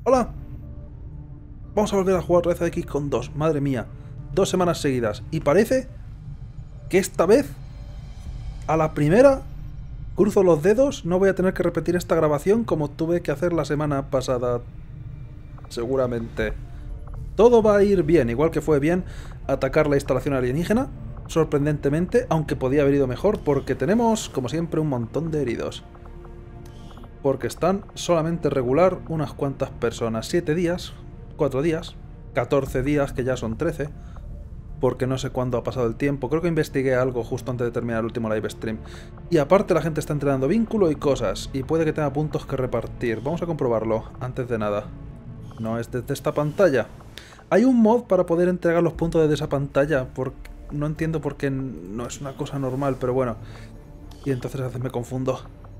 ¡Hola! Vamos a volver a jugar otra vez a X con 2. Madre mía. 2 semanas seguidas. Y parece que esta vez, a la primera, cruzo los dedos, no voy a tener que repetir esta grabación como tuve que hacer la semana pasada. Seguramente. Todo va a ir bien, igual que fue bien atacar la instalación alienígena, sorprendentemente, aunque podía haber ido mejor, porque tenemos, como siempre, un montón de heridos. Porque están solamente regular unas cuantas personas. 7 días, 4 días, 14 días, que ya son 13, porque no sé cuándo ha pasado el tiempo. Creo que investigué algo justo antes de terminar el último live stream. Y aparte la gente está entrenando vínculo y cosas, y puede que tenga puntos que repartir. Vamos a comprobarlo, antes de nada. No es desde esta pantalla. Hay un mod para poder entregar los puntos desde esa pantalla, porque no entiendo por qué no es una cosa normal, pero bueno. Y entonces a veces me confundo.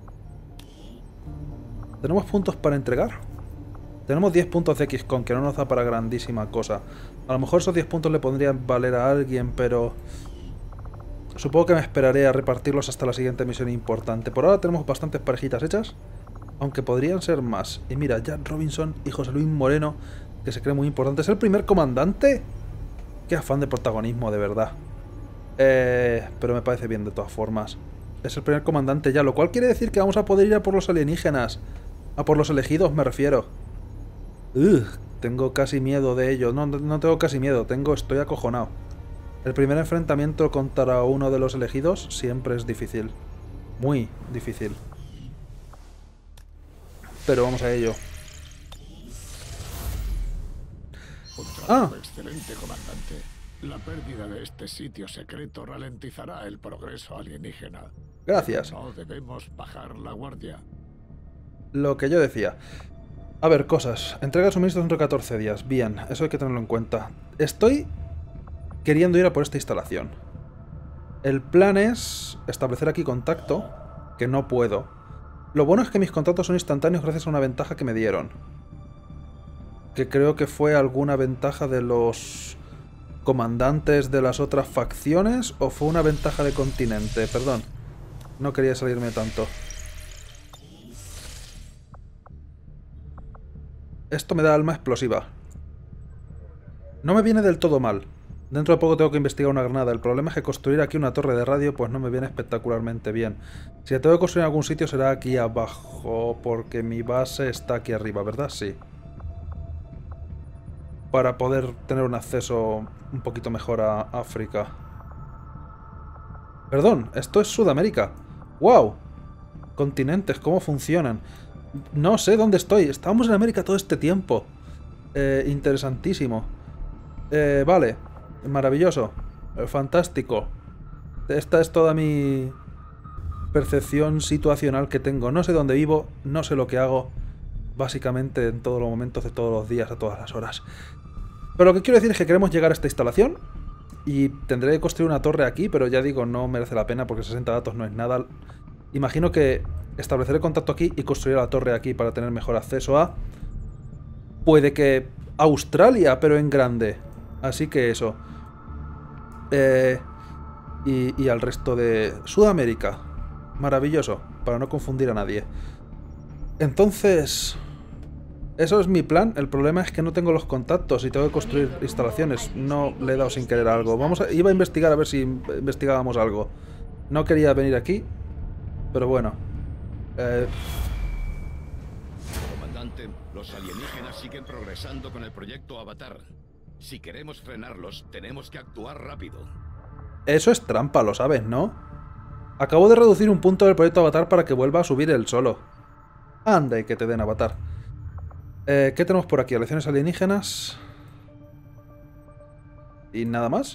¿Tenemos puntos para entregar? Tenemos 10 puntos de XCOM, que no nos da para grandísima cosa. A lo mejor esos 10 puntos le podrían valer a alguien, pero supongo que me esperaré a repartirlos hasta la siguiente misión importante. Por ahora tenemos bastantes parejitas hechas, aunque podrían ser más. Y mira, Jack Robinson y José Luis Moreno, que se cree muy importante. ¿Es el primer comandante? Qué afán de protagonismo, de verdad. Pero me parece bien de todas formas. Es el primer comandante ya, lo cual quiere decir que vamos a poder ir a por los alienígenas. A por los elegidos, me refiero. Tengo casi miedo de ello. No tengo casi miedo, estoy acojonado. El primer enfrentamiento contra uno de los elegidos siempre es difícil. Muy difícil. Pero vamos a ello. Un trabajo excelente, comandante. La pérdida de este sitio secreto ralentizará el progreso alienígena. Gracias. No debemos bajar la guardia. Lo que yo decía. A ver, cosas. Entrega de suministros dentro de 14 días. Bien, eso hay que tenerlo en cuenta. Estoy queriendo ir a por esta instalación. El plan es establecer aquí contacto, que no puedo. Lo bueno es que mis contactos son instantáneos gracias a una ventaja que me dieron. Que creo que fue alguna ventaja de los comandantes de las otras facciones, o fue una ventaja de continente. Perdón, no quería salirme tanto. Esto me da alma explosiva. No me viene del todo mal. Dentro de poco tengo que investigar una granada. El problema es que construir aquí una torre de radio pues no me viene espectacularmente bien. Si la tengo que construir en algún sitio será aquí abajo, porque mi base está aquí arriba, ¿verdad? Sí. Para poder tener un acceso un poquito mejor a África. Perdón, esto es Sudamérica. ¡Wow! Continentes, ¿cómo funcionan? No sé dónde estoy. Estábamos en América todo este tiempo. Interesantísimo. Vale. Maravilloso. Fantástico. Esta es toda mi percepción situacional que tengo. No sé dónde vivo, no sé lo que hago. Básicamente en todos los momentos de todos los días, a todas las horas. Pero lo que quiero decir es que queremos llegar a esta instalación. Y tendré que construir una torre aquí, pero ya digo, no merece la pena porque 60 datos no es nada. Imagino que estableceré contacto aquí y construiré la torre aquí para tener mejor acceso a... Puede que... Australia, pero en grande. Así que eso. Y al resto de Sudamérica. Maravilloso, para no confundir a nadie. Entonces... Eso es mi plan. El problema es que no tengo los contactos y tengo que construir instalaciones. No le he dado sin querer algo. Iba a investigar a ver si investigábamos algo. No quería venir aquí, pero bueno. Comandante, los alienígenas siguen progresando con el proyecto Avatar. Si queremos frenarlos, tenemos que actuar rápido. Eso es trampa, lo sabes, ¿no? Acabo de reducir un punto del proyecto Avatar para que vuelva a subir él solo. Anda y que te den Avatar. ¿Qué tenemos por aquí? Lecciones alienígenas. ¿Y nada más?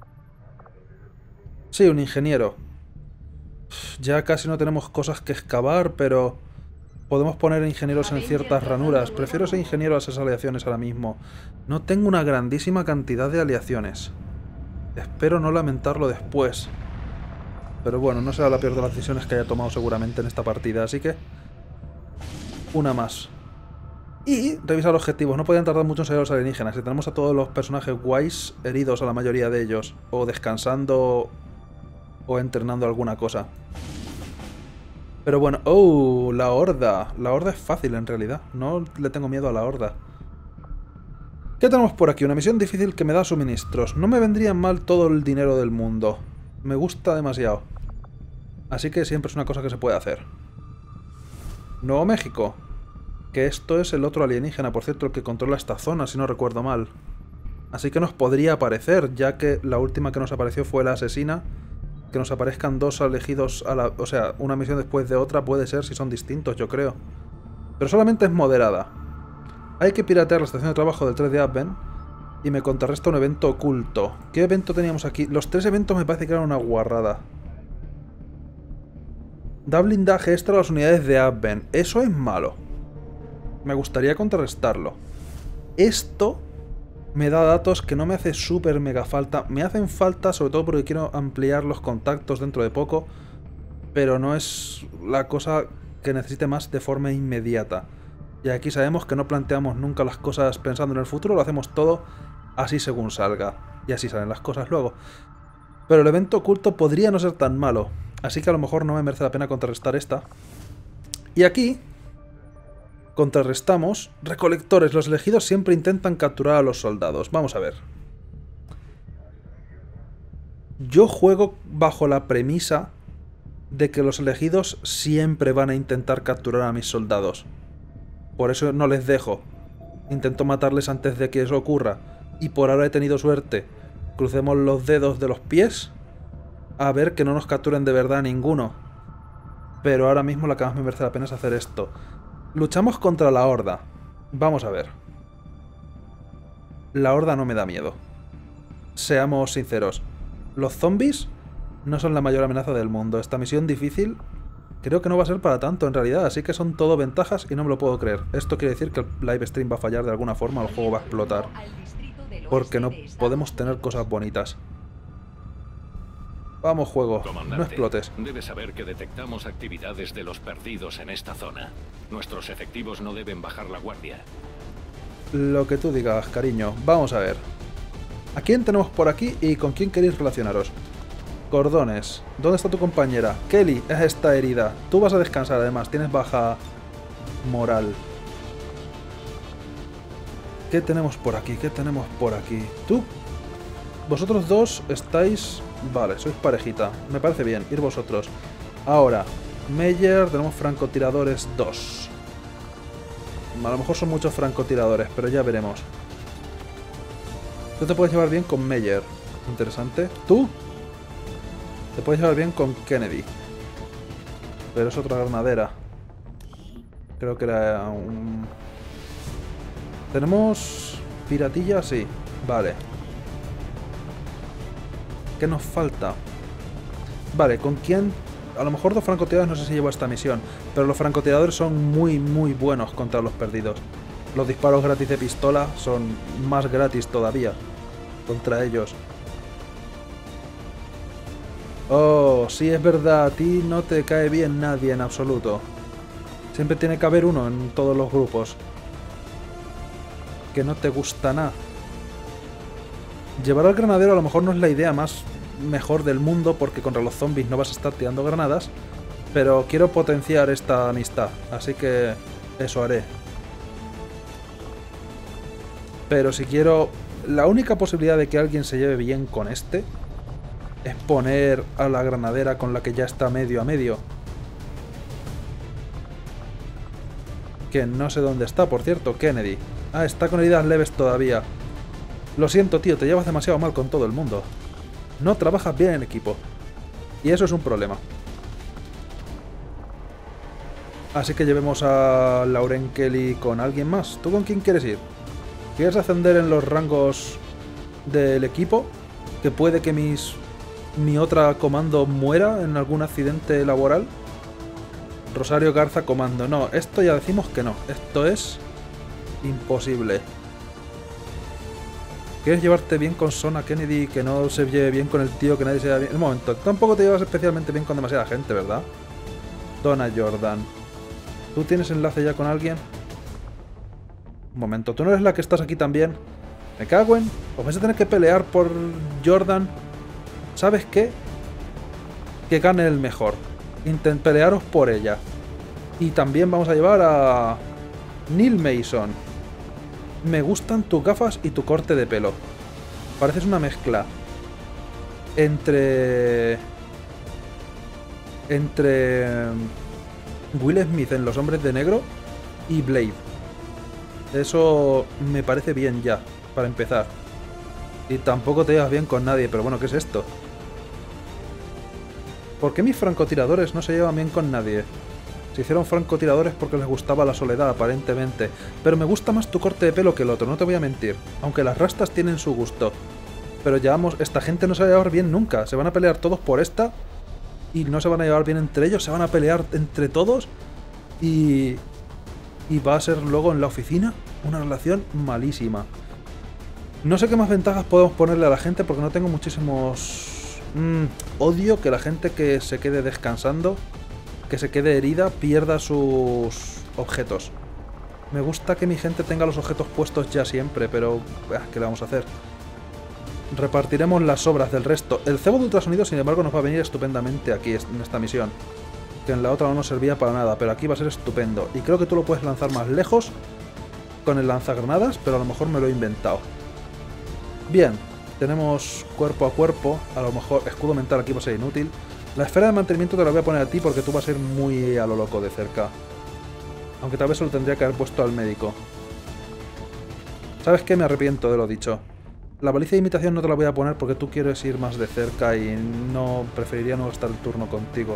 Sí, un ingeniero. Ya casi no tenemos cosas que excavar, pero... Podemos poner ingenieros en ciertas ranuras. Prefiero ser ingeniero a esas aleaciones ahora mismo. No tengo una grandísima cantidad de aleaciones. Espero no lamentarlo después. Pero bueno, no será la peor de las decisiones que haya tomado seguramente en esta partida, así que... Una más. Y revisar objetivos. No podían tardar mucho en salir los alienígenas. Si tenemos a todos los personajes guays heridos, a la mayoría de ellos, o descansando, o entrenando alguna cosa. Pero bueno, ¡oh! La horda. La horda es fácil en realidad. No le tengo miedo a la horda. ¿Qué tenemos por aquí? Una misión difícil que me da suministros. No me vendría mal todo el dinero del mundo. Me gusta demasiado. Así que siempre es una cosa que se puede hacer. Nuevo México. Que esto es el otro alienígena, por cierto, el que controla esta zona, si no recuerdo mal. Así que nos podría aparecer, ya que la última que nos apareció fue la asesina. Que nos aparezcan dos elegidos a la... O sea, una misión después de otra puede ser si son distintos, yo creo. Pero solamente es moderada. Hay que piratear la estación de trabajo del 3 de Advent y me contrarresta un evento oculto. ¿Qué evento teníamos aquí? Los 3 eventos me parece que eran una guarrada. Da blindaje extra a las unidades de Advent. Eso es malo. Me gustaría contrarrestarlo. Esto me da datos que no me hace súper mega falta. Me hacen falta sobre todo porque quiero ampliar los contactos dentro de poco. Pero no es la cosa que necesite más de forma inmediata. Y aquí sabemos que no planteamos nunca las cosas pensando en el futuro, lo hacemos todo así según salga. Y así salen las cosas luego. Pero el evento oculto podría no ser tan malo. Así que a lo mejor no me merece la pena contrarrestar esta. Y aquí contrarrestamos recolectores. Los elegidos siempre intentan capturar a los soldados. Vamos a ver. Yo juego bajo la premisa de que los elegidos siempre van a intentar capturar a mis soldados. Por eso no les dejo. Intento matarles antes de que eso ocurra. Y por ahora he tenido suerte. Crucemos los dedos de los pies. A ver que no nos capturen de verdad ninguno. Pero ahora mismo lo que más me merece la pena es hacer esto. Luchamos contra la horda. Vamos a ver. La horda no me da miedo. Seamos sinceros. Los zombies no son la mayor amenaza del mundo. Esta misión difícil creo que no va a ser para tanto en realidad, así que son todo ventajas y no me lo puedo creer. Esto quiere decir que el live stream va a fallar de alguna forma, el juego va a explotar. Porque no podemos tener cosas bonitas. Vamos, juego, Comandante, no explotes. Debes saber que detectamos actividades de los perdidos en esta zona. Nuestros efectivos no deben bajar la guardia. Lo que tú digas, cariño. Vamos a ver. ¿A quién tenemos por aquí y con quién queréis relacionaros? Cordones. ¿Dónde está tu compañera? Kelly, es esta herida. Tú vas a descansar, además. Tienes baja moral. ¿Qué tenemos por aquí? ¿Qué tenemos por aquí? ¿Tú? Vosotros dos estáis... Vale, sois parejita. Me parece bien. Ir vosotros. Ahora, Meyer, tenemos francotiradores 2. A lo mejor son muchos francotiradores, pero ya veremos. Tú te puedes llevar bien con Meyer. Interesante. ¿Tú? Te puedes llevar bien con Kennedy. Pero es otra granadera. Creo que era un... ¿Tenemos piratilla? Sí. Vale. ¿Qué nos falta? Vale, ¿con quién? A lo mejor dos francotiradores no sé si llevo esta misión. Pero los francotiradores son muy buenos contra los perdidos. Los disparos gratis de pistola son más gratis todavía contra ellos. Oh, sí, es verdad, a ti no te cae bien nadie en absoluto. Siempre tiene que haber uno en todos los grupos que no te gusta nada. Llevar al granadero a lo mejor no es la idea más mejor del mundo, porque contra los zombies no vas a estar tirando granadas, pero quiero potenciar esta amistad, así que eso haré. Pero si quiero... La única posibilidad de que alguien se lleve bien con este es poner a la granadera con la que ya está medio a medio. Que no sé dónde está, por cierto, Kennedy. Ah, está con heridas leves todavía. Lo siento, tío, te llevas demasiado mal con todo el mundo. No trabajas bien en equipo. Y eso es un problema. Así que llevemos a Lauren Kelly con alguien más. ¿Tú con quién quieres ir? ¿Quieres ascender en los rangos del equipo? Que puede que mi otra comando muera en algún accidente laboral. Rosario Garza comando. No, esto ya decimos que no. Esto es imposible. ¿Quieres llevarte bien con Sona Kennedy, que no se lleve bien con el tío, que nadie se lleve bien? Un momento, tampoco te llevas especialmente bien con demasiada gente, ¿verdad? Donna Jordan. ¿Tú tienes enlace ya con alguien? Un momento, ¿tú no eres la que estás aquí también? Me cago en... ¿Os vais a tener que pelear por Jordan? ¿Sabes qué? Que gane el mejor. Pelearos por ella. Y también vamos a llevar a Neil Mason. Me gustan tus gafas y tu corte de pelo. Pareces una mezcla entre Will Smith en Los Hombres de Negro y Blade. Eso me parece bien ya, para empezar. Y tampoco te llevas bien con nadie, pero bueno, ¿qué es esto? ¿Por qué mis francotiradores no se llevan bien con nadie? Se hicieron francotiradores porque les gustaba la soledad, aparentemente. Pero me gusta más tu corte de pelo que el otro, no te voy a mentir. Aunque las rastas tienen su gusto. Pero esta gente no se va a llevar bien nunca. Se van a pelear todos por esta. Y no se van a llevar bien entre ellos. Se van a pelear entre todos. Y va a ser luego en la oficina una relación malísima. No sé qué más ventajas podemos ponerle a la gente porque no tengo muchísimos... odio que la gente que se quede descansando, que se quede herida, pierda sus objetos. Me gusta que mi gente tenga los objetos puestos ya siempre, pero... ¿qué le vamos a hacer? Repartiremos las sobras del resto. El cebo de ultrasonido, sin embargo, nos va a venir estupendamente aquí en esta misión. Que en la otra no nos servía para nada, pero aquí va a ser estupendo. Y creo que tú lo puedes lanzar más lejos con el lanzagranadas, pero a lo mejor me lo he inventado. Bien, tenemos cuerpo a cuerpo. A lo mejor escudo mental aquí va a ser inútil. La esfera de mantenimiento te la voy a poner a ti porque tú vas a ir muy a lo loco de cerca. Aunque tal vez se lo tendría que haber puesto al médico. ¿Sabes qué? Me arrepiento de lo dicho. La baliza de imitación no te la voy a poner porque tú quieres ir más de cerca y preferiría no gastar el turno contigo.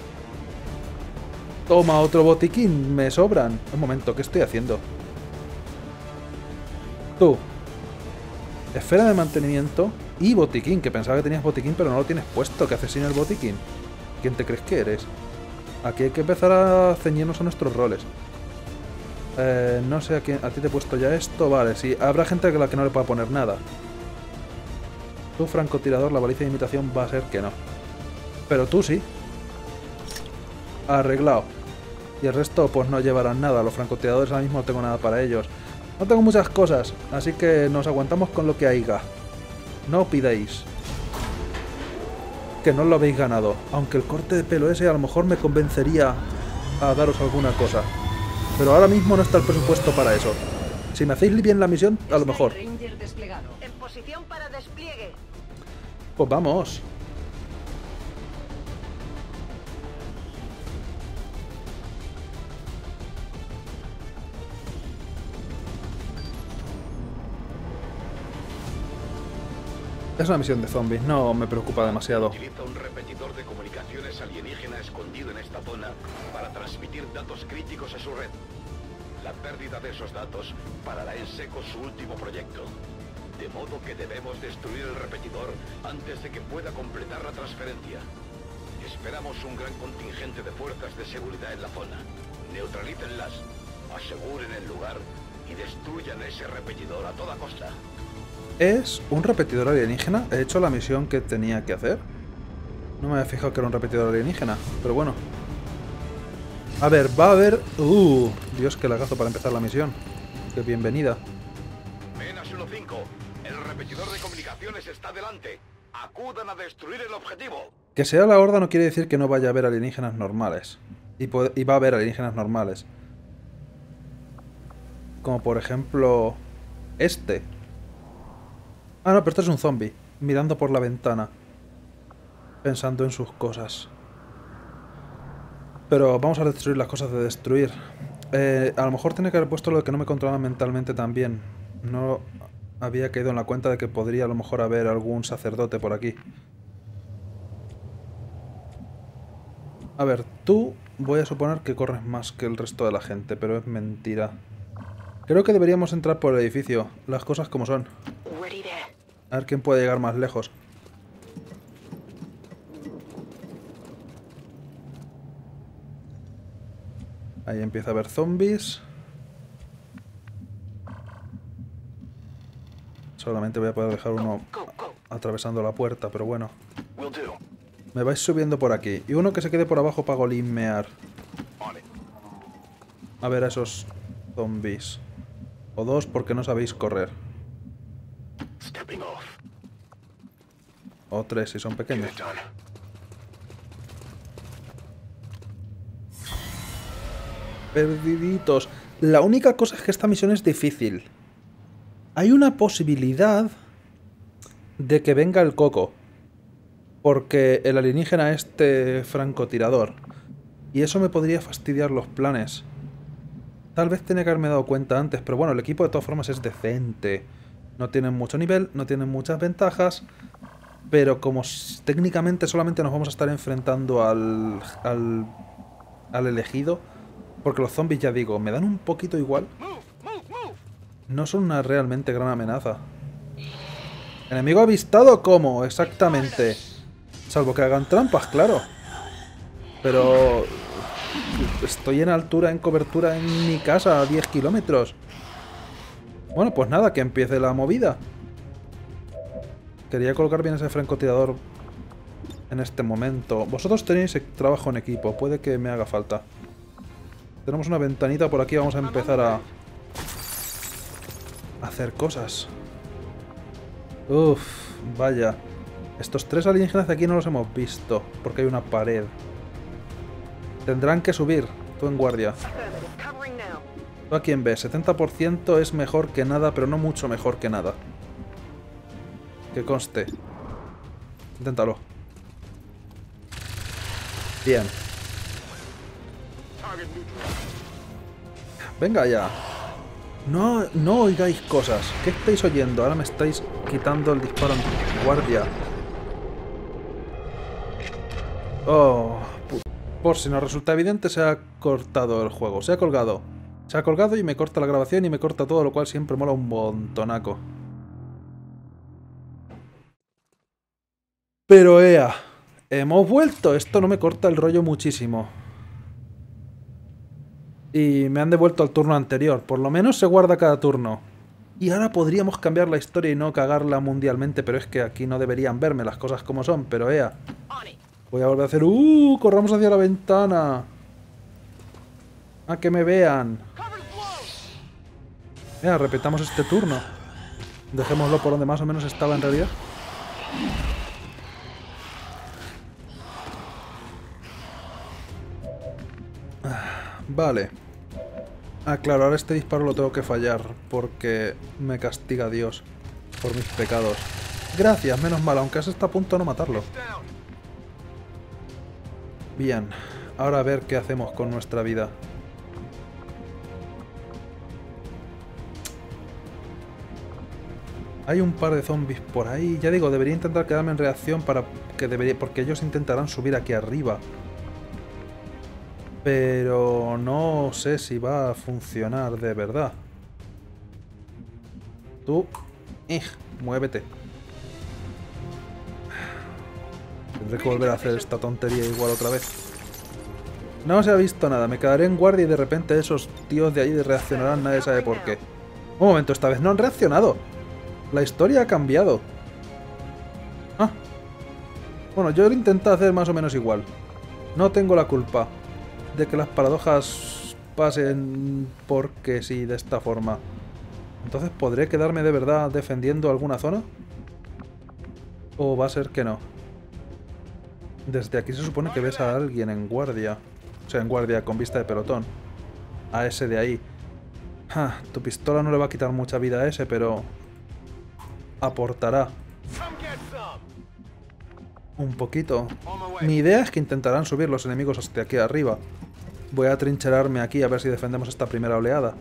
Toma otro botiquín, me sobran. Un momento, ¿qué estoy haciendo? Tú. Esfera de mantenimiento y botiquín, que pensaba que tenías botiquín pero no lo tienes puesto. ¿Qué haces sin el botiquín? ¿Quién te crees que eres? Aquí hay que empezar a ceñirnos a nuestros roles. No sé a quién. ¿A ti te he puesto ya esto? Vale, sí. Habrá gente a la que no le pueda poner nada. Tú, francotirador, la baliza de imitación va a ser que no. Pero tú sí. Arreglado. Y el resto pues no llevarán nada. Los francotiradores ahora mismo no tengo nada para ellos. No tengo muchas cosas, así que nos aguantamos con lo que haya. No pidáis que no lo habéis ganado. Aunque el corte de pelo ese a lo mejor me convencería a daros alguna cosa. Pero ahora mismo no está el presupuesto para eso. Si me hacéis bien la misión, a lo mejor. En posición para despliegue. Pues vamos. Es una misión de zombies, no me preocupa demasiado. Utiliza un repetidor de comunicaciones alienígena escondido en esta zona para transmitir datos críticos a su red. La pérdida de esos datos parará en seco su último proyecto. De modo que debemos destruir el repetidor antes de que pueda completar la transferencia. Esperamos un gran contingente de fuerzas de seguridad en la zona. Neutralícenlas, aseguren el lugar y destruyan ese repetidor a toda costa. ¿Es un repetidor alienígena? ¿He hecho la misión que tenía que hacer? No me había fijado que era un repetidor alienígena, pero bueno. A ver, va a haber... Dios, qué lagazo para empezar la misión. Qué bienvenida. Menas 1-5, el repetidor de comunicaciones está delante. Acudan a destruir el objetivo. Que sea la horda no quiere decir que no vaya a haber alienígenas normales. Y va a haber alienígenas normales. Como por ejemplo... este. Ah, no, pero este es un zombie, mirando por la ventana, pensando en sus cosas. Pero vamos a destruir las cosas de destruir. A lo mejor tenía que haber puesto lo de que no me controlaban mentalmente también. No había caído en la cuenta de que podría a lo mejor haber algún sacerdote por aquí. A ver, tú voy a suponer que corres más que el resto de la gente, pero es mentira. Creo que deberíamos entrar por el edificio, las cosas como son. A ver quién puede llegar más lejos. Ahí empieza a haber zombies. Solamente voy a poder dejar uno atravesando la puerta, pero bueno. Me vais subiendo por aquí. Y uno que se quede por abajo para golismear. A ver a esos zombies. O dos porque no sabéis correr. O tres si son pequeños. Perdiditos. La única cosa es que esta misión es difícil. Hay una posibilidad de que venga el Coco. Porque el alienígena es francotirador. Y eso me podría fastidiar los planes. Tal vez tenía que haberme dado cuenta antes, pero bueno, el equipo de todas formas es decente. No tienen mucho nivel, no tienen muchas ventajas, pero como técnicamente solamente nos vamos a estar enfrentando al elegido, porque los zombies, ya digo, me dan un poquito igual. No son una realmente gran amenaza. ¿Enemigo avistado? ¿Cómo? Exactamente. Salvo que hagan trampas, claro. Pero estoy en altura, en cobertura en mi casa, a 10 kilómetros. Bueno, pues nada, que empiece la movida. Quería colocar bien ese francotirador en este momento. Vosotros tenéis trabajo en equipo, puede que me haga falta. Tenemos una ventanita por aquí, vamos a empezar a hacer cosas. Uff, vaya. Estos 3 alienígenas de aquí no los hemos visto, porque hay una pared. Tendrán que subir, tú en guardia. ¿Tú a quién ves? 70% es mejor que nada, pero no mucho mejor que nada. Que conste. Inténtalo. Bien. Venga ya. No, no oigáis cosas. ¿Qué estáis oyendo? Ahora me estáis quitando el disparo en guardia. Oh, por si no resulta evidente, se ha cortado el juego. Se ha colgado. Se ha colgado y me corta la grabación y me corta todo, lo cual siempre mola un montonaco. Pero ea, hemos vuelto. Esto no me corta el rollo muchísimo. Y me han devuelto al turno anterior. Por lo menos se guarda cada turno. Y ahora podríamos cambiar la historia y no cagarla mundialmente, pero es que aquí no deberían verme las cosas como son. Pero ea, voy a volver a hacer... corramos hacia la ventana. A que me vean. Repetamos este turno. Dejémoslo por donde más o menos estaba en realidad. Vale. Ah, claro, ahora este disparo lo tengo que fallar porque me castiga Dios por mis pecados. Gracias, menos mal, aunque está a punto de no matarlo. Bien, ahora a ver qué hacemos con nuestra vida. Hay un par de zombies por ahí. Ya digo, debería intentar quedarme en reacción porque ellos intentarán subir aquí arriba. Pero no sé si va a funcionar de verdad. Tú, muévete. Tendré que volver a hacer esta tontería igual otra vez. No se ha visto nada. Me quedaré en guardia y de repente esos tíos de ahí reaccionarán. Nadie sabe por qué. Un momento, esta vez no han reaccionado. La historia ha cambiado. Ah. Bueno, yo lo intenté hacer más o menos igual. No tengo la culpa de que las paradojas pasen porque sí, de esta forma. Entonces, ¿podré quedarme de verdad defendiendo alguna zona? ¿O va a ser que no? Desde aquí se supone que ves a alguien en guardia. O sea, en guardia con vista de pelotón. A ese de ahí. Tu pistola no le va a quitar mucha vida a ese, pero... aportará. Un poquito. Mi idea es que intentarán subir los enemigos hasta aquí arriba. Voy a trincherarme aquí a ver si defendemos esta primera oleada.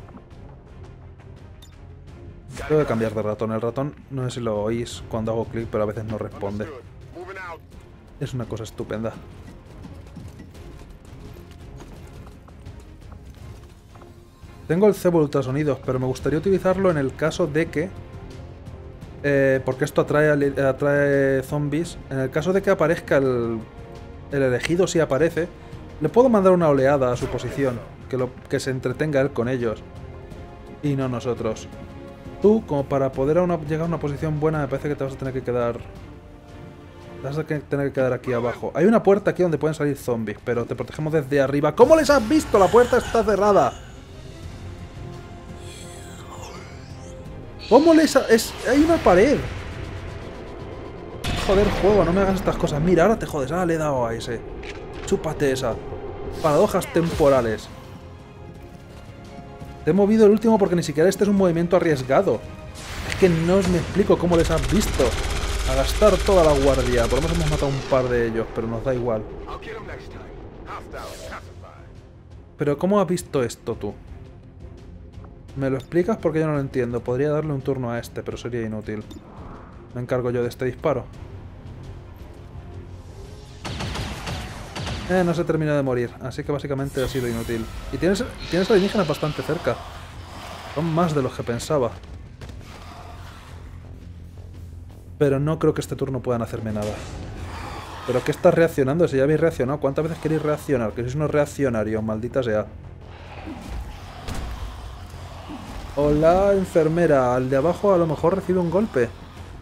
Tengo que cambiar de ratón. El ratón, no sé si lo oís cuando hago clic, pero a veces no responde. Es una cosa estupenda. Tengo el cebo de ultrasonidos, pero me gustaría utilizarlo en el caso de que... porque esto atrae zombies. En el caso de que aparezca el elegido, si aparece, le puedo mandar una oleada a su posición. Que se entretenga él con ellos. Y no nosotros. Tú, como para poder llegar a una posición buena, me parece que te vas a tener que quedar... aquí abajo. Hay una puerta aquí donde pueden salir zombies, pero te protegemos desde arriba. ¿Cómo les has visto? La puerta está cerrada. ¿Cómo les hay una pared? Joder, juego, no me hagas estas cosas. Mira, ahora te jodes. Ahora le he dado a ese. Chúpate esa. Paradojas temporales. Te he movido el último porque ni siquiera este es un movimiento arriesgado. Es que no me explico cómo les has visto. A gastar toda la guardia. Por lo menos hemos matado un par de ellos, pero nos da igual. Pero ¿cómo has visto esto tú? ¿Me lo explicas? Porque yo no lo entiendo. Podría darle un turno a este, pero sería inútil. Me encargo yo de este disparo. No se termina de morir, así que básicamente ha sido inútil. Y tienes alienígenas bastante cerca. Son más de los que pensaba. Pero no creo que este turno puedan hacerme nada. ¿Pero qué estás reaccionando? Si ya habéis reaccionado. ¿Cuántas veces queréis reaccionar? Que sois unos reaccionarios, maldita sea. Hola, enfermera. Al de abajo a lo mejor recibe un golpe.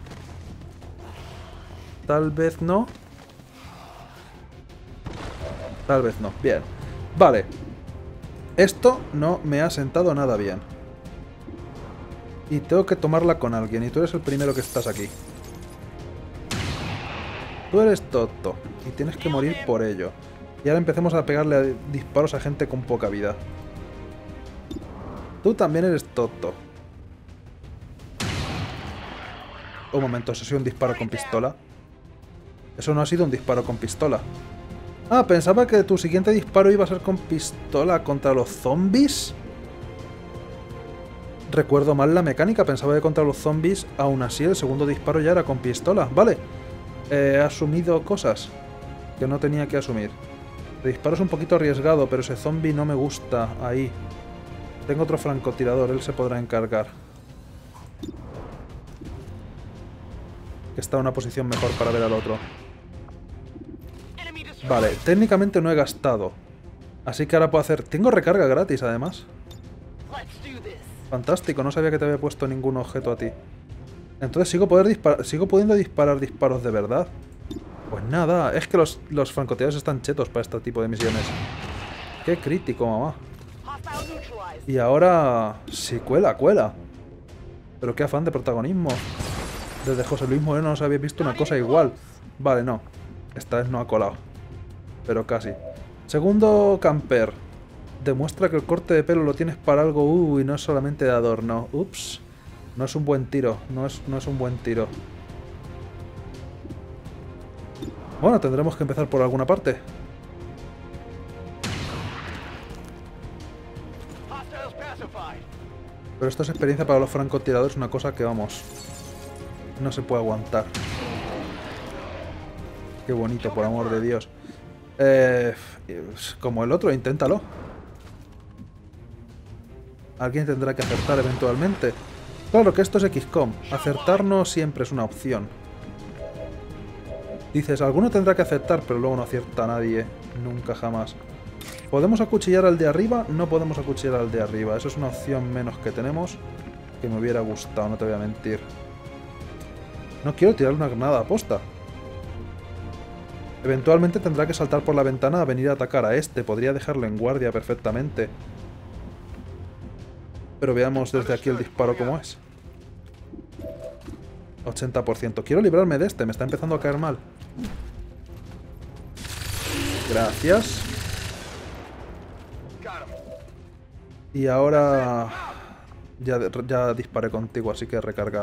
Tal vez no. Tal vez no. Bien. Vale. Esto no me ha sentado nada bien. Y tengo que tomarla con alguien. Y tú eres el primero que estás aquí. Tú eres Toto. Y tienes que morir por ello. Y ahora empecemos a pegarle disparos a gente con poca vida. Tú también eres Toto. Un momento, ¿eso ha sido un disparo con pistola? Eso no ha sido un disparo con pistola. Ah, pensaba que tu siguiente disparo iba a ser con pistola contra los zombies. Recuerdo mal la mecánica, pensaba que contra los zombies, aún así el segundo disparo ya era con pistola. Vale, he asumido cosas que no tenía que asumir. El disparo es un poquito arriesgado, pero ese zombie no me gusta ahí. Tengo otro francotirador, él se podrá encargar. Que está en una posición mejor para ver al otro. Vale, técnicamente no he gastado. Así que ahora puedo hacer... Tengo recarga gratis, además. Fantástico, no sabía que te había puesto ningún objeto a ti. Entonces sigo pudiendo disparar disparos de verdad. Pues nada, es que los francotiradores están chetos para este tipo de misiones. Qué crítico, mamá. Y ahora... Sí, cuela. Pero qué afán de protagonismo. Desde José Luis Moreno no os habéis visto una cosa igual. Vale, no. Esta vez no ha colado. Pero casi. Segundo camper. Demuestra que el corte de pelo lo tienes para algo. Y no es solamente de adorno. Ups. No es un buen tiro. No es un buen tiro. Bueno, tendremos que empezar por alguna parte. Pero esto es experiencia para los francotiradores. Una cosa que, vamos, no se puede aguantar. Qué bonito, por amor de Dios. Como el otro, inténtalo. Alguien tendrá que acertar eventualmente. Claro que esto es XCOM. Acertar no siempre es una opción. Dices, alguno tendrá que acertar, pero luego no acierta nadie. Nunca, jamás. ¿Podemos acuchillar al de arriba? No podemos acuchillar al de arriba. Eso es una opción menos que tenemos. Que me hubiera gustado, no te voy a mentir. No quiero tirarle una granada a posta. Eventualmente tendrá que saltar por la ventana a venir a atacar a este. Podría dejarlo en guardia perfectamente. Pero veamos desde aquí el disparo como es. 80%. Quiero librarme de este. Me está empezando a caer mal. Gracias. Y ahora... Ya disparé contigo, así que recargar.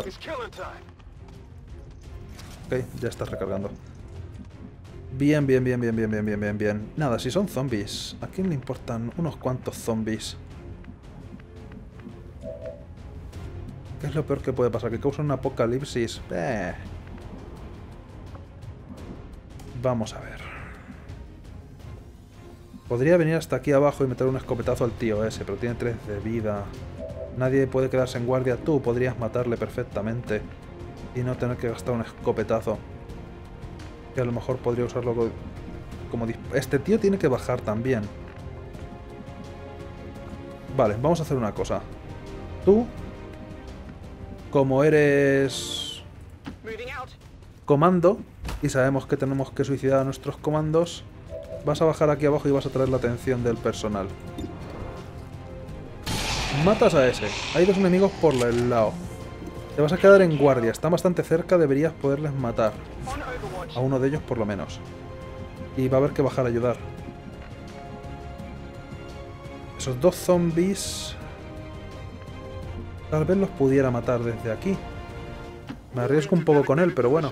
Ok, ya estás recargando. Bien. Nada, si son zombies. ¿A quién le importan unos cuantos zombies? ¿Qué es lo peor que puede pasar? ¿Que causa un apocalipsis? Vamos a ver. Podría venir hasta aquí abajo y meter un escopetazo al tío ese, pero tiene 3 de vida. Nadie puede quedarse en guardia. Tú podrías matarle perfectamente y no tener que gastar un escopetazo. Que a lo mejor podría usarlo como... Este tío tiene que bajar también. Vale, vamos a hacer una cosa. Tú, como eres comando, y sabemos que tenemos que suicidar a nuestros comandos, vas a bajar aquí abajo y vas a traer la atención del personal. Matas a ese. Hay 2 enemigos por el lado. Te vas a quedar en guardia. Están bastante cerca, deberías poderles matar. A uno de ellos por lo menos. Y va a haber que bajar a ayudar. Esos 2 zombies... Tal vez los pudiera matar desde aquí. Me arriesgo un poco con él, pero bueno.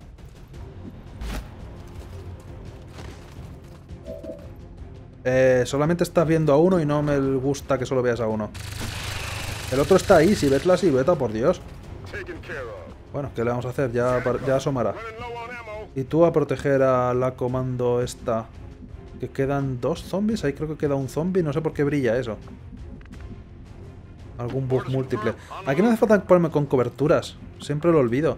Solamente estás viendo a uno y no me gusta que solo veas a uno. El otro está ahí, si ves la silueta, por Dios. Bueno, ¿qué le vamos a hacer? Ya asomará. Y tú a proteger a la comando esta. Que quedan 2 zombies. Ahí creo que queda un zombie. No sé por qué brilla eso. Algún bug múltiple. Aquí no hace falta ponerme con coberturas. Siempre lo olvido.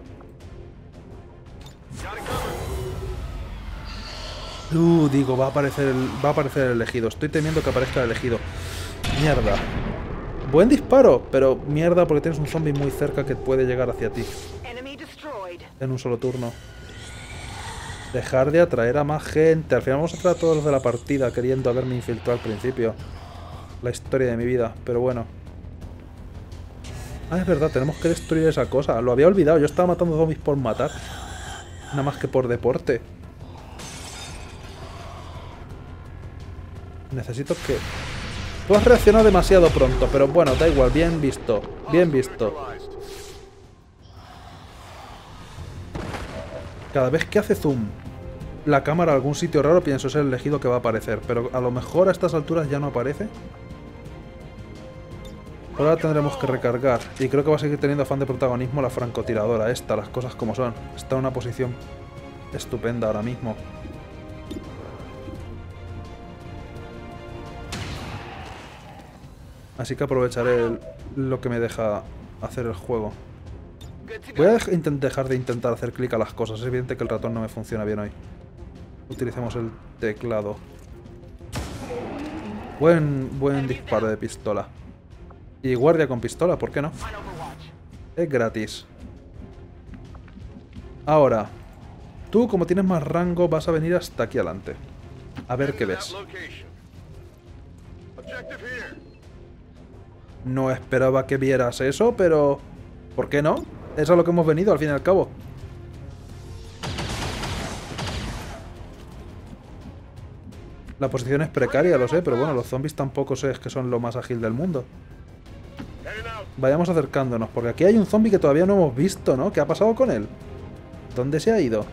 Digo, va a aparecer el elegido. Estoy temiendo que aparezca el elegido. Mierda. Buen disparo, pero mierda porque tienes un zombie muy cerca que puede llegar hacia ti. En un solo turno. Dejar de atraer a más gente. Al final vamos a traer a todos los de la partida queriendo haberme infiltrado al principio. La historia de mi vida, pero bueno. Ah, es verdad, tenemos que destruir esa cosa. Lo había olvidado, yo estaba matando zombies por matar. Nada más que por deporte. Necesito que... Tú has reaccionado demasiado pronto, pero bueno, da igual, bien visto. Bien visto. Cada vez que hace zoom la cámara a algún sitio raro, pienso es el elegido que va a aparecer. Pero a lo mejor a estas alturas ya no aparece. Ahora tendremos que recargar. Y creo que va a seguir teniendo afán de protagonismo la francotiradora esta, las cosas como son. Está en una posición estupenda ahora mismo. Así que aprovecharé lo que me deja hacer el juego. Voy a dejar de intentar hacer clic a las cosas. Es evidente que el ratón no me funciona bien hoy. Utilicemos el teclado. Buen disparo de pistola. Y guardia con pistola, ¿por qué no? Es gratis. Ahora, tú como tienes más rango vas a venir hasta aquí adelante. A ver qué ves. No esperaba que vieras eso, pero... ¿por qué no? Es a lo que hemos venido, al fin y al cabo. La posición es precaria, lo sé, pero bueno, los zombies tampoco sé que son lo más ágil del mundo. Vayamos acercándonos, porque aquí hay un zombie que todavía no hemos visto, ¿no? ¿Qué ha pasado con él? ¿Dónde se ha ido?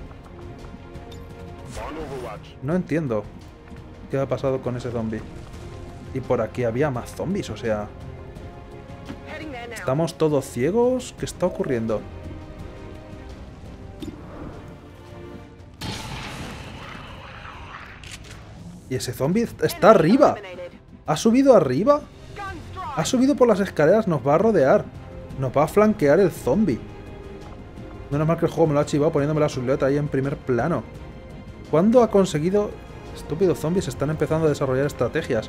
No entiendo qué ha pasado con ese zombie. Y por aquí había más zombies, o sea... ¿Estamos todos ciegos? ¿Qué está ocurriendo? Y ese zombie está arriba. ¿Ha subido arriba? Ha subido por las escaleras, nos va a rodear. Nos va a flanquear el zombie. Menos mal que el juego me lo ha chivado poniéndome la silueta ahí en primer plano. ¿Cuándo ha conseguido...? Estúpidos zombies están empezando a desarrollar estrategias.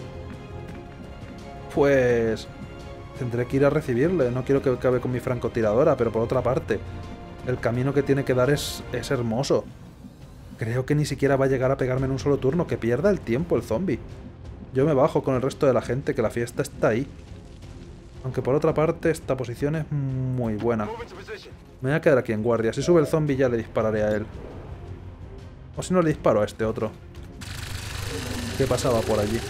Pues... tendré que ir a recibirle. No quiero que acabe con mi francotiradora, pero por otra parte, el camino que tiene que dar es hermoso. Creo que ni siquiera va a llegar a pegarme en un solo turno. Que pierda el tiempo el zombie. Yo me bajo con el resto de la gente, que la fiesta está ahí. Aunque por otra parte, esta posición es muy buena. Me voy a quedar aquí en guardia. Si sube el zombie ya le dispararé a él. O si no, le disparo a este otro. ¿Qué pasaba por allí?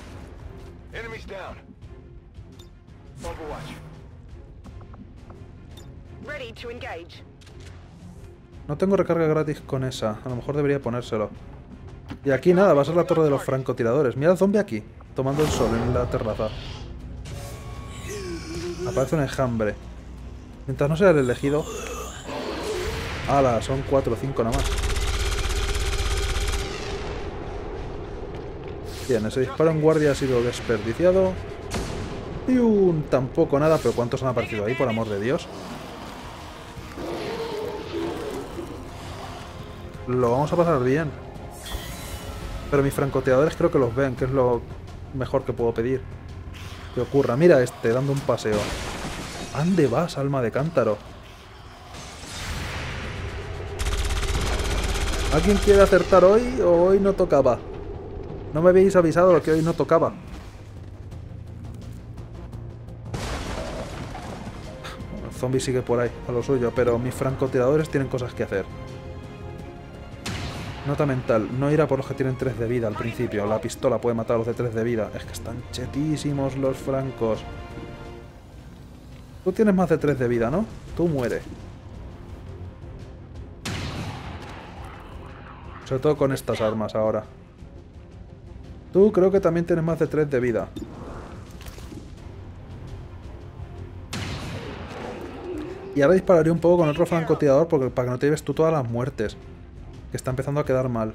No tengo recarga gratis con esa. A lo mejor debería ponérselo. Y aquí nada, va a ser la torre de los francotiradores. Mira el zombie aquí, tomando el sol en la terraza. Aparece un enjambre. Mientras no sea el elegido... ¡Hala! Son 4 o 5 nada más. Bien, ese disparo en guardia ha sido desperdiciado. Y tampoco nada, pero ¿cuántos han aparecido ahí, por amor de Dios? Lo vamos a pasar bien. Pero mis francotiradores creo que los ven, que es lo mejor que puedo pedir. Que ocurra. Mira este, dando un paseo. ¿Ande vas, alma de cántaro? ¿Alguien quiere acertar hoy o hoy no tocaba? No me habéis avisado lo que hoy no tocaba. El zombie sigue por ahí, a lo suyo, pero mis francotiradores tienen cosas que hacer. Nota mental, no irá por los que tienen 3 de vida al principio. La pistola puede matar a los de 3 de vida. Es que están chetísimos los francos. Tú tienes más de 3 de vida, ¿no? Tú mueres. Sobre todo con estas armas ahora. Tú creo que también tienes más de 3 de vida. Y ahora dispararé un poco con otro francotirador porque, para que no te lleves tú todas las muertes. Que está empezando a quedar mal.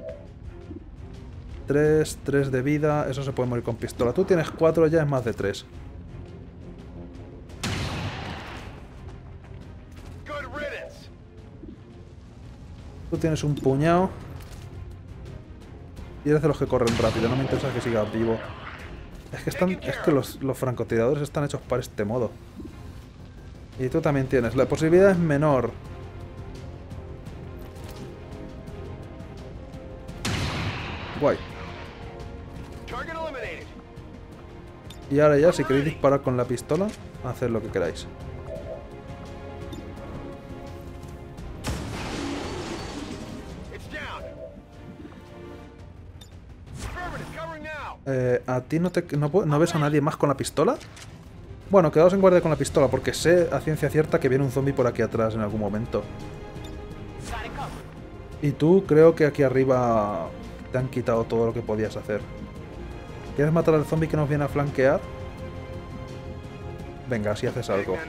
3 de vida. Eso se puede morir con pistola. Tú tienes 4, ya es más de 3. Tú tienes un puñado. Y eres de los que corren rápido. No me interesa que sigas vivo. Es que los francotiradores están hechos para este modo. Y tú también tienes. La posibilidad es menor. Guay. Y ahora ya, si queréis disparar con la pistola, haced lo que queráis. ¿A ti no ves a nadie más con la pistola? Bueno, quedaos en guardia con la pistola, porque sé a ciencia cierta que viene un zombie por aquí atrás en algún momento. Y tú creo que aquí arriba te han quitado todo lo que podías hacer. ¿Quieres matar al zombie que nos viene a flanquear? Venga, así haces algo.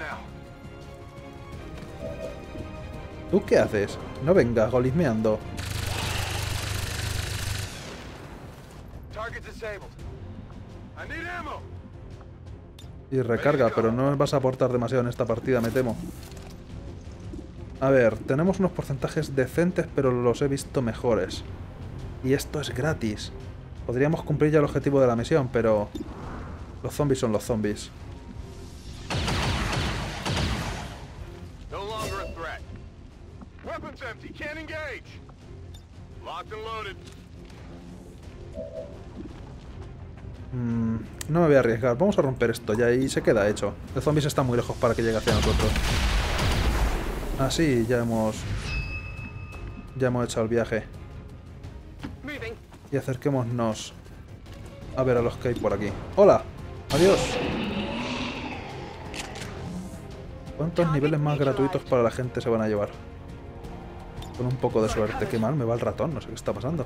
¿Tú qué haces? No vengas, golismeando. Y recarga, pero no vas a aportar demasiado en esta partida, me temo. A ver, tenemos unos porcentajes decentes, pero los he visto mejores. Y esto es gratis. Podríamos cumplir ya el objetivo de la misión, pero... los zombies son los zombies. No me voy a arriesgar. Vamos a romper esto ya y se queda hecho. El zombies está muy lejos para que llegue hacia nosotros. Así ya hemos hecho el viaje. Y acerquémonos a ver a los que hay por aquí. ¡Hola! ¡Adiós! ¿Cuántos niveles más gratuitos para la gente se van a llevar? Con un poco de suerte. Qué mal me va el ratón, no sé qué está pasando.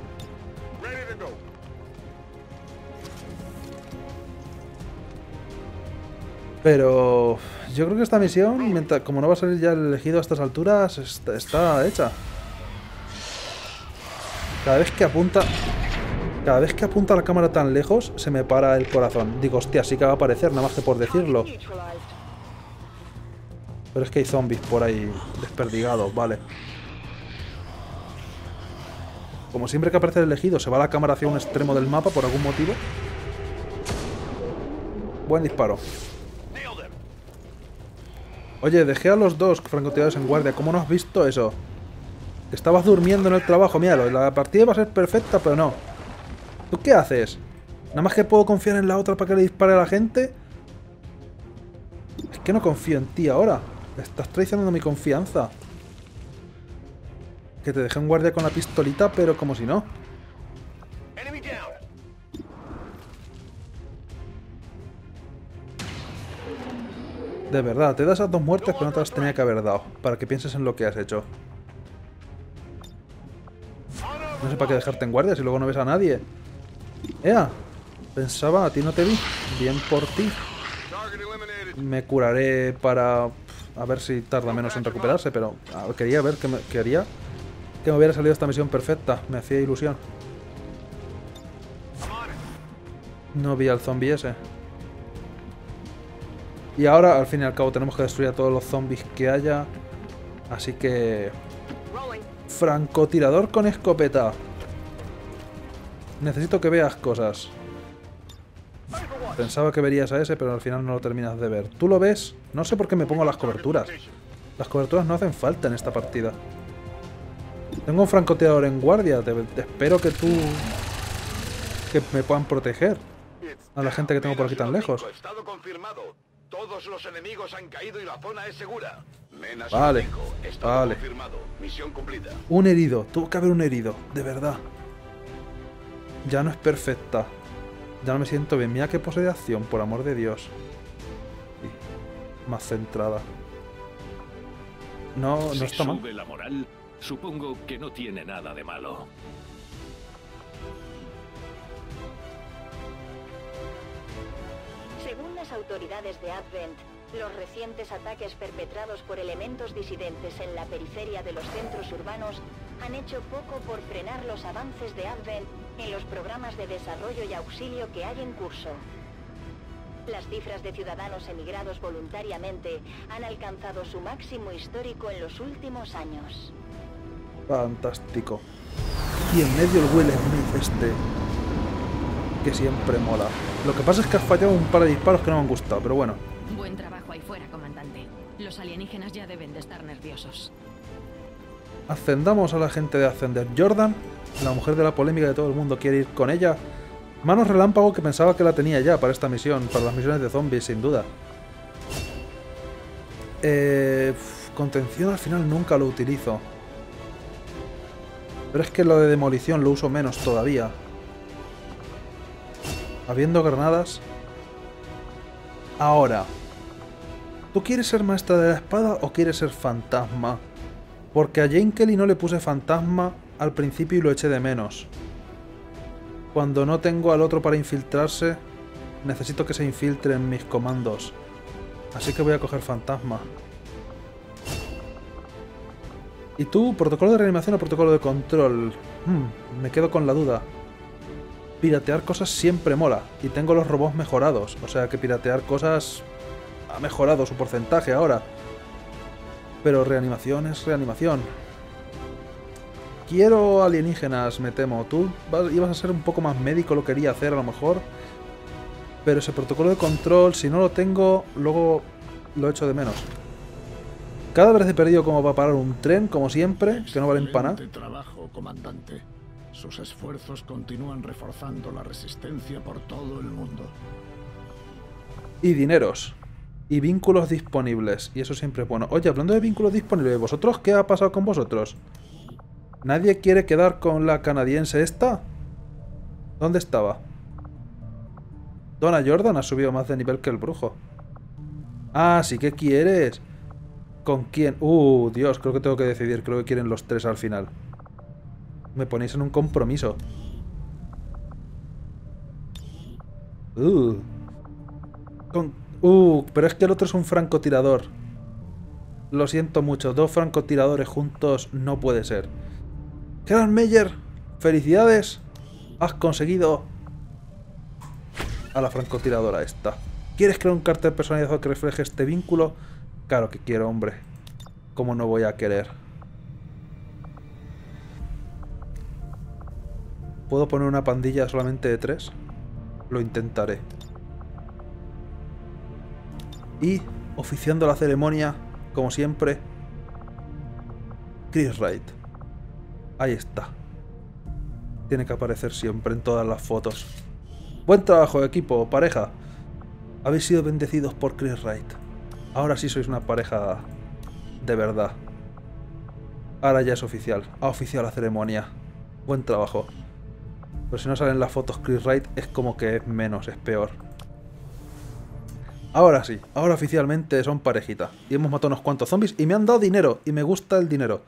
Pero yo creo que esta misión, como no va a salir ya el elegido a estas alturas, está hecha. Cada vez que apunta la cámara tan lejos, se me para el corazón. Digo, hostia, sí que va a aparecer, nada más que por decirlo. Pero es que hay zombies por ahí desperdigados, vale. Como siempre que aparece el elegido, se va la cámara hacia un extremo del mapa por algún motivo. Buen disparo. Oye, dejé a los dos francotiradores en guardia. ¿Cómo no has visto eso? Estabas durmiendo en el trabajo, míralo. La partida iba a ser perfecta, pero no. ¿Tú qué haces? ¿Nada más que puedo confiar en la otra para que le dispare a la gente? Es que no confío en ti ahora. Estás traicionando mi confianza. Que te dejé en guardia con la pistolita, pero como si no. De verdad, te das esas dos muertes, pero no te las tenía que haber dado. Para que pienses en lo que has hecho. No sé para qué dejarte en guardia si luego no ves a nadie. ¡Ea! Pensaba, a ti no te vi. Bien por ti. Me curaré para... a ver si tarda menos en recuperarse, pero... quería ver que me hubiera salido esta misión perfecta. Me hacía ilusión. No vi al zombie ese. Y ahora, al fin y al cabo, tenemos que destruir a todos los zombies que haya. Así que... francotirador con escopeta. Necesito que veas cosas. Pensaba que verías a ese, pero al final no lo terminas de ver. ¿Tú lo ves? No sé por qué me pongo las coberturas. Las coberturas no hacen falta en esta partida. Tengo un francotirador en guardia. Espero que tú... que me puedan proteger. A la gente que tengo por aquí tan lejos. Estado confirmado. Todos los enemigos han caído y la zona es segura. Vale, vale. Confirmado. Misión cumplida. Un herido. Tuvo que haber un herido. De verdad. Ya no es perfecta. Ya no me siento bien. Mira qué pose de acción, por amor de Dios. Sí. más centrada. No Si está mal. sube la moral, supongo que no tiene nada de malo. Según las autoridades de Advent, los recientes ataques perpetrados por elementos disidentes en la periferia de los centros urbanos han hecho poco por frenar los avances de Advent en los programas de desarrollo y auxilio que hay en curso. Las cifras de ciudadanos emigrados voluntariamente han alcanzado su máximo histórico en los últimos años. Fantástico. Y en medio el Will Smith que siempre mola. Lo que pasa es que has fallado un par de disparos que no me han gustado, pero bueno. Buen trabajo ahí fuera, comandante. Los alienígenas ya deben de estar nerviosos. Ascendamos a la gente de Ascender. Jordan, la mujer de la polémica, de todo el mundo quiere ir con ella. Manos relámpago, que pensaba que la tenía ya para esta misión, para las misiones de zombies, sin duda. Contención al final nunca lo utilizo. Pero es que lo de demolición lo uso menos todavía. Habiendo granadas. Ahora, ¿tú quieres ser maestra de la espada o quieres ser fantasma? Porque a Jane Kelly no le puse fantasma al principio y lo eché de menos. Cuando no tengo al otro para infiltrarse, necesito que se infiltre en mis comandos. Así que voy a coger fantasma. ¿Y tú, protocolo de reanimación o protocolo de control? Me quedo con la duda. Piratear cosas siempre mola. Y tengo los robots mejorados. O sea que piratear cosas ha mejorado su porcentaje ahora. Pero reanimación es reanimación. Quiero alienígenas, me temo. Tú ibas a ser un poco más médico, lo quería hacer a lo mejor. Pero ese protocolo de control, si no lo tengo, luego lo echo de menos. Cada vez he perdido como para parar un tren, como siempre, que no valen para nada. Excelente trabajo, comandante. Sus esfuerzos continúan reforzando la resistencia por todo el mundo. Y dineros. Y vínculos disponibles. Y eso siempre es bueno. Oye, hablando de vínculos disponibles, ¿vosotros qué ha pasado con vosotros? ¿Nadie quiere quedar con la canadiense esta? ¿Dónde estaba? Donna Jordan ha subido más de nivel que el brujo. Ah, sí que quieres. ¿Con quién? Dios, creo que tengo que decidir. Creo que quieren los tres al final. Me ponéis en un compromiso. Pero es que el otro es un francotirador. Lo siento mucho. 2 francotiradores juntos no puede ser. Gerard Meyer, felicidades. Has conseguido a la francotiradora esta. ¿Quieres crear un cartel personalizado que refleje este vínculo? Claro que quiero, hombre. ¿Cómo no voy a querer? ¿Puedo poner una pandilla solamente de 3? Lo intentaré. Y, oficiando la ceremonia, como siempre, Chris Wright. Ahí está. Tiene que aparecer siempre en todas las fotos. Buen trabajo, equipo, pareja. Habéis sido bendecidos por Chris Wright. Ahora sí sois una pareja de verdad. Ahora ya es oficial. Ha oficiado la ceremonia. Buen trabajo. Pero si no salen las fotos Chris Wright, es como que es menos, es peor. Ahora sí, ahora oficialmente son parejita. Y hemos matado unos cuantos zombies y me han dado dinero. Y me gusta el dinero.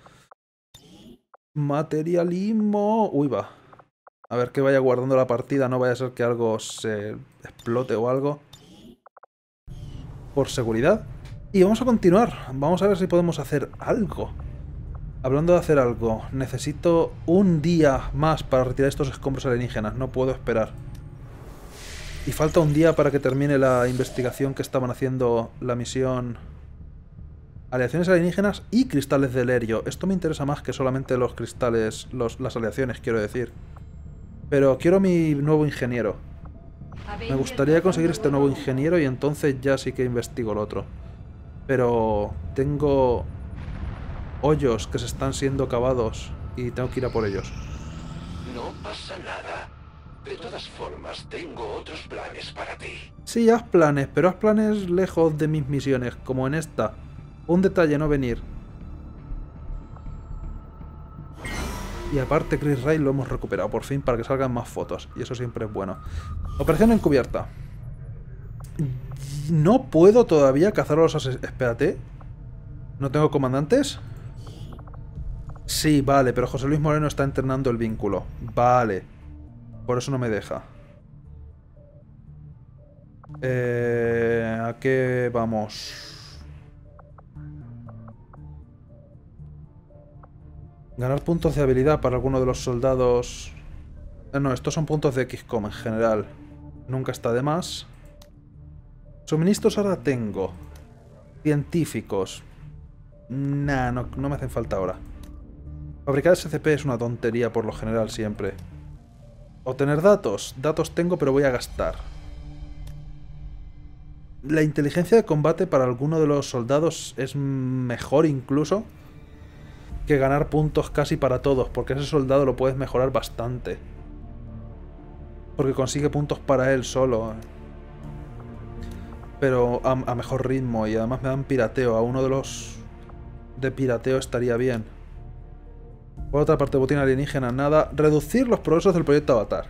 Materialismo. Uy, va. A ver que vaya guardando la partida. No vaya a ser que algo se explote o algo. Por seguridad. Y vamos a continuar. Vamos a ver si podemos hacer algo. Hablando de hacer algo, necesito un día más para retirar estos escombros alienígenas. No puedo esperar. Y falta un día para que termine la investigación que estaban haciendo la misión Aleaciones alienígenas y cristales de Lerio. Esto me interesa más que solamente los cristales, las aleaciones, quiero decir. Pero quiero mi nuevo ingeniero. Me gustaría conseguir este nuevo ingeniero y entonces ya sí que investigo lo otro. Pero tengo hoyos que se están siendo cavados y tengo que ir a por ellos. No pasa nada. De todas formas, tengo otros planes para ti. Sí, haz planes, pero haz planes lejos de mis misiones, como en esta. Un detalle, no venir. Y aparte, Chris Wright lo hemos recuperado por fin para que salgan más fotos. Y eso siempre es bueno. Operación encubierta. No puedo todavía cazar a los asesinos. Espérate. ¿No tengo comandantes? Sí, vale, pero José Luis Moreno está entrenando el vínculo. Vale. Por eso no me deja. ¿A qué vamos? Ganar puntos de habilidad para alguno de los soldados. No, estos son puntos de XCOM en general. Nunca está de más. Suministros ahora tengo. Científicos. Nah, no me hacen falta ahora. Fabricar SCP es una tontería por lo general siempre. Obtener datos. Datos tengo, pero voy a gastar. La inteligencia de combate para alguno de los soldados es mejor incluso que ganar puntos casi para todos, porque ese soldado lo puedes mejorar bastante. Porque consigue puntos para él solo. Pero a mejor ritmo, y además me dan pirateo. A uno de los de pirateo estaría bien. Por otra parte, botín alienígena, nada. Reducir los progresos del proyecto Avatar.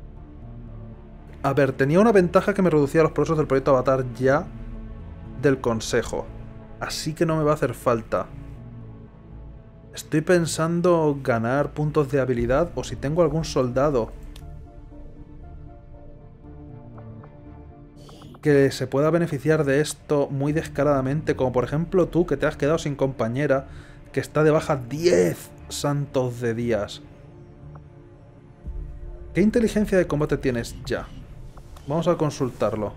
A ver, tenía una ventaja que me reducía los progresos del proyecto Avatar ya del consejo. Así que no me va a hacer falta. Estoy pensando ganar puntos de habilidad o si tengo algún soldado que se pueda beneficiar de esto muy descaradamente, como por ejemplo tú, que te has quedado sin compañera, que está de baja 10 santos de días. ¿Qué inteligencia de combate tienes ya? Vamos a consultarlo.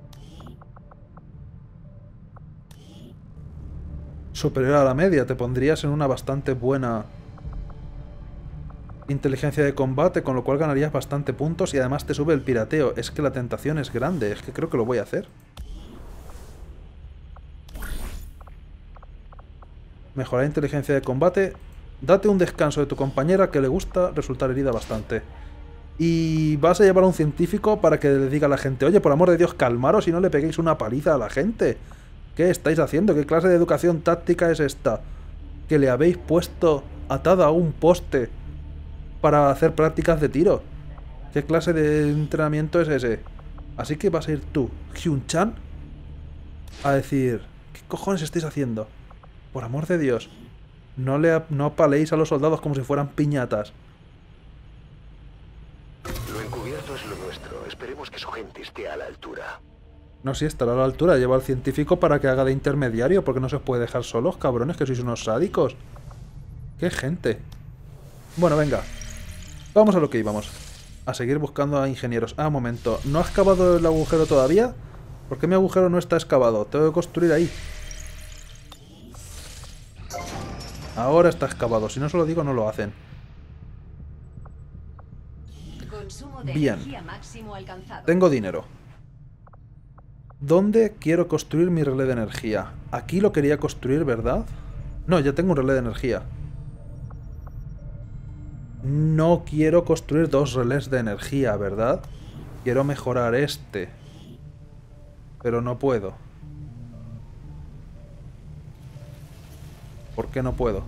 Superior a la media, te pondrías en una bastante buena inteligencia de combate, con lo cual ganarías bastante puntos y además te sube el pirateo. Es que la tentación es grande, es que creo que lo voy a hacer. Mejorar inteligencia de combate. Date un descanso de tu compañera que le gusta resultar herida bastante. Y vas a llevar a un científico para que le diga a la gente: oye, por amor de Dios, calmaros y no le peguéis una paliza a la gente. ¿Qué estáis haciendo? ¿Qué clase de educación táctica es esta? Que le habéis puesto atada a un poste para hacer prácticas de tiro. ¿Qué clase de entrenamiento es ese? Así que vas a ir tú, Hyun-chan, a decir: ¿qué cojones estáis haciendo? Por amor de Dios, no apaléis a los soldados como si fueran piñatas. Lo encubierto es lo nuestro. Esperemos que su gente esté a la altura. No, sí, estará a la altura. Lleva al científico para que haga de intermediario, porque no se os puede dejar solos, cabrones, que sois unos sádicos. ¡Qué gente! Bueno, venga. Vamos a lo que íbamos. A seguir buscando a ingenieros. Ah, un momento. ¿No has excavado el agujero todavía? ¿Por qué mi agujero no está excavado? Tengo que construir ahí. Ahora está excavado. Si no se lo digo, no lo hacen. Bien. Tengo dinero. ¿Dónde quiero construir mi relé de energía? Aquí lo quería construir, ¿verdad? No, ya tengo un relé de energía. No quiero construir dos relés de energía, ¿verdad? Quiero mejorar este. Pero no puedo. ¿Por qué no puedo?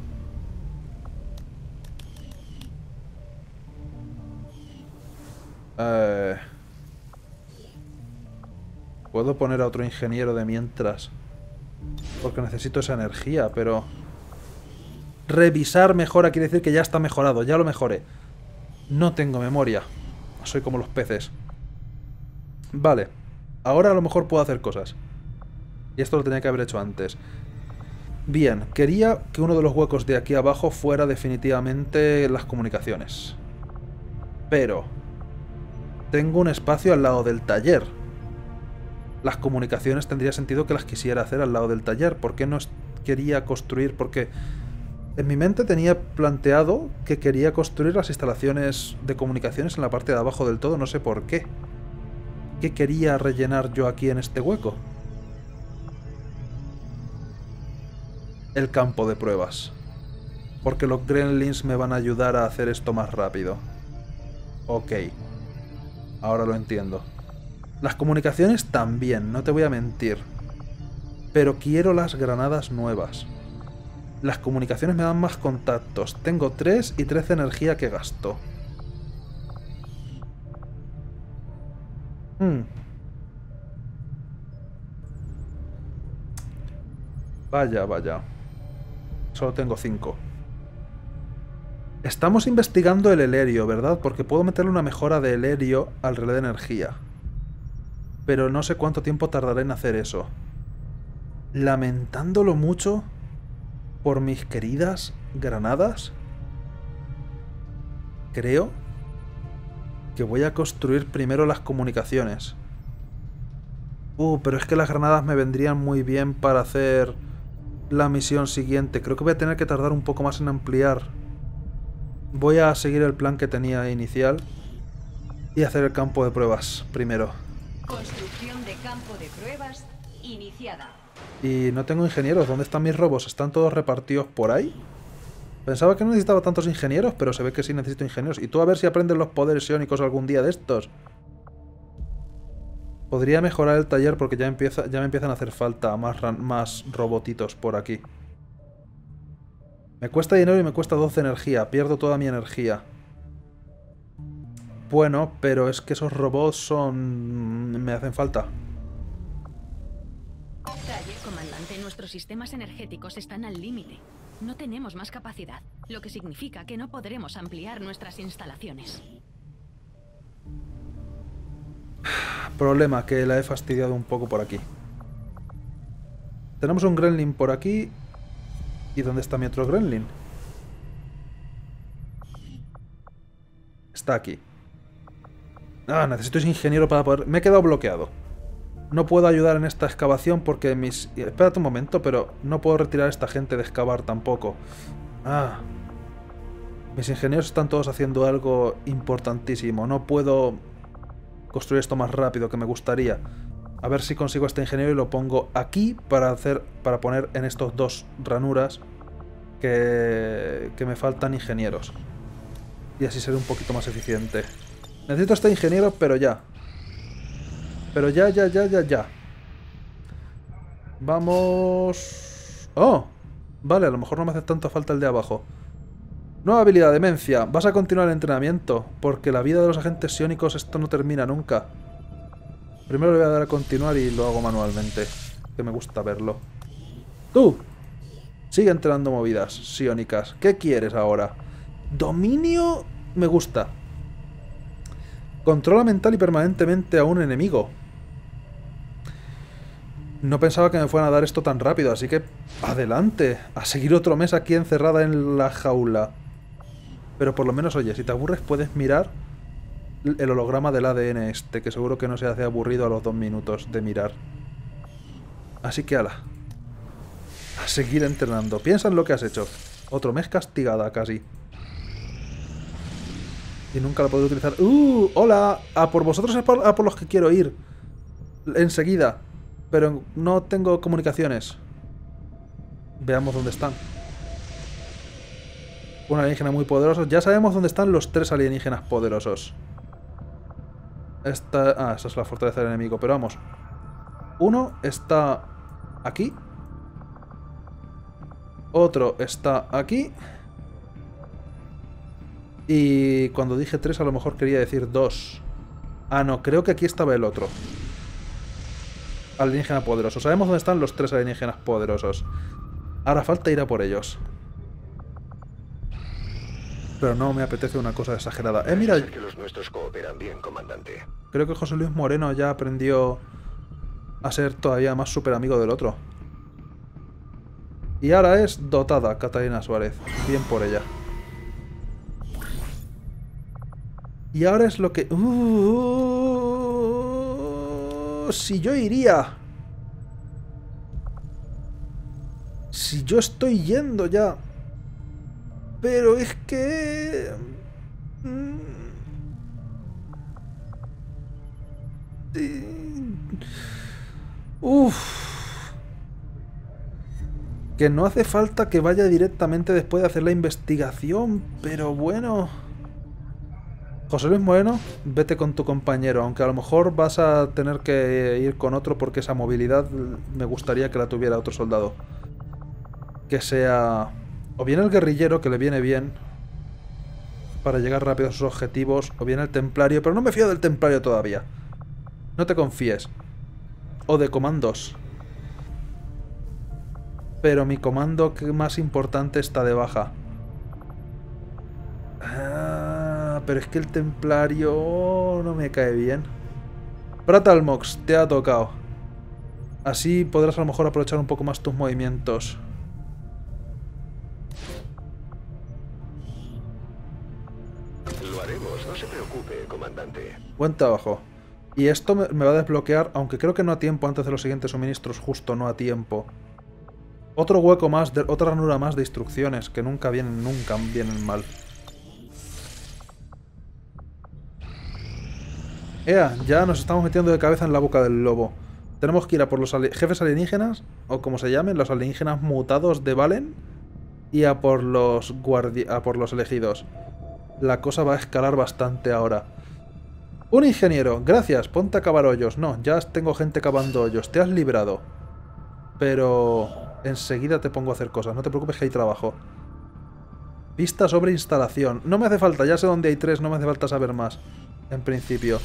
Puedo poner a otro ingeniero de mientras, porque necesito esa energía, pero... Revisar mejora quiere decir que ya está mejorado, ya lo mejoré. No tengo memoria. Soy como los peces. Vale. Ahora a lo mejor puedo hacer cosas. Y esto lo tenía que haber hecho antes. Bien, quería que uno de los huecos de aquí abajo fuera definitivamente las comunicaciones. Pero... tengo un espacio al lado del taller. Las comunicaciones tendría sentido que las quisiera hacer al lado del taller. ¿Por qué no quería construir? Porque en mi mente tenía planteado que quería construir las instalaciones de comunicaciones en la parte de abajo del todo. No sé por qué. ¿Qué quería rellenar yo aquí en este hueco? El campo de pruebas. Porque los gremlins me van a ayudar a hacer esto más rápido. Ok. Ahora lo entiendo. Las comunicaciones también, no te voy a mentir. Pero quiero las granadas nuevas. Las comunicaciones me dan más contactos. Tengo 3 y 13 energía que gasto. Vaya, vaya. Solo tengo 5. Estamos investigando el helerio, ¿verdad? Porque puedo meterle una mejora de helerio al relé de energía. Pero no sé cuánto tiempo tardaré en hacer eso. Lamentándolo mucho por mis queridas granadas, creo que voy a construir primero las comunicaciones. Pero es que las granadas me vendrían muy bien para hacer la misión siguiente. Creo que voy a tener que tardar un poco más en ampliar. Voy a seguir el plan que tenía inicial y hacer el campo de pruebas primero. Construcción de campo de pruebas iniciada. Y no tengo ingenieros. ¿Dónde están mis robos? ¿Están todos repartidos por ahí? Pensaba que no necesitaba tantos ingenieros, pero se ve que sí necesito ingenieros. Y tú a ver si aprendes los poderes psiónicos algún día de estos. Podría mejorar el taller porque ya me empiezan a hacer falta más robotitos por aquí. Me cuesta dinero y me cuesta 12 energía. Pierdo toda mi energía. Bueno, pero es que esos robots me hacen falta. Comandante, nuestros sistemas energéticos están al límite. No tenemos más capacidad, lo que significa que no podremos ampliar nuestras instalaciones. Problema, que la he fastidiado un poco por aquí. Tenemos un gremlin por aquí. ¿Y dónde está mi otro gremlin? Está aquí. Necesito ese ingeniero para poder... Me he quedado bloqueado. No puedo ayudar en esta excavación porque mis... Espérate un momento, pero no puedo retirar a esta gente de excavar tampoco. Mis ingenieros están todos haciendo algo importantísimo. No puedo construir esto más rápido que me gustaría. A ver si consigo este ingeniero y lo pongo aquí para poner en estos 2 ranuras que me faltan ingenieros. Y así seré un poquito más eficiente. Necesito este ingeniero, pero ya. Pero ya. Vamos... ¡Oh! Vale, a lo mejor no me hace tanta falta el de abajo. Nueva habilidad, demencia. Vas a continuar el entrenamiento, porque la vida de los agentes psiónicos esto no termina nunca. Primero le voy a dar a continuar y lo hago manualmente, que me gusta verlo. ¡Tú! Sigue entrenando movidas psiónicas. ¿Qué quieres ahora? Dominio... Me gusta. Controla mental y permanentemente a un enemigo. No pensaba que me fueran a dar esto tan rápido, así que adelante, a seguir otro mes aquí encerrada en la jaula. Pero por lo menos, oye, si te aburres puedes mirar el holograma del ADN este, que seguro que no se hace aburrido a los 2 minutos de mirar. Así que ala. A seguir entrenando. Piensa en lo que has hecho. Otro mes castigada casi. Y nunca la podré utilizar. ¡Hola! A por vosotros es a por los que quiero ir. Enseguida. Pero no tengo comunicaciones. Veamos dónde están. Un alienígena muy poderoso. Ya sabemos dónde están los 3 alienígenas poderosos. Esa es la fortaleza del enemigo. Pero vamos. Uno está aquí. Otro está aquí. Y cuando dije 3 a lo mejor quería decir 2. No, creo que aquí estaba el otro. Alienígena poderoso. Sabemos dónde están los 3 alienígenas poderosos. Ahora falta ir a por ellos. Pero no me apetece una cosa exagerada. Mira. Que los nuestros cooperan bien, comandante. Creo que José Luis Moreno ya aprendió a ser todavía más súper amigo del otro. Y ahora es dotada Catalina Suárez. Bien por ella. Y ahora es lo que... si yo iría. Si yo estoy yendo ya. Pero es que... Que no hace falta que vaya directamente después de hacer la investigación, pero bueno... José Luis Moreno, vete con tu compañero, aunque a lo mejor vas a tener que ir con otro porque esa movilidad me gustaría que la tuviera otro soldado. Que sea... o bien el guerrillero, que le viene bien para llegar rápido a sus objetivos, o bien el templario, pero no me fío del templario todavía. No te confíes. O de comandos. Pero mi comando más importante está de baja. Ah, pero es que el templario no me cae bien. Bratalmox, te ha tocado. Así podrás a lo mejor aprovechar un poco más tus movimientos. Lo haremos, no se preocupe, comandante. Buen trabajo. Y esto me va a desbloquear, aunque creo que no a tiempo antes de los siguientes suministros, justo no a tiempo. Otro hueco más, otra ranura más de instrucciones, que nunca vienen mal. Ea, ya nos estamos metiendo de cabeza en la boca del lobo. Tenemos que ir a por los jefes alienígenas, o como se llamen, los alienígenas mutados de Valen, y a por los elegidos. La cosa va a escalar bastante ahora. Un ingeniero, gracias, ponte a cavar hoyos. No, ya tengo gente cavando hoyos, te has librado. Pero enseguida te pongo a hacer cosas, no te preocupes que hay trabajo. Pista sobre instalación. No me hace falta, ya sé dónde hay 3, no me hace falta saber más. En principio.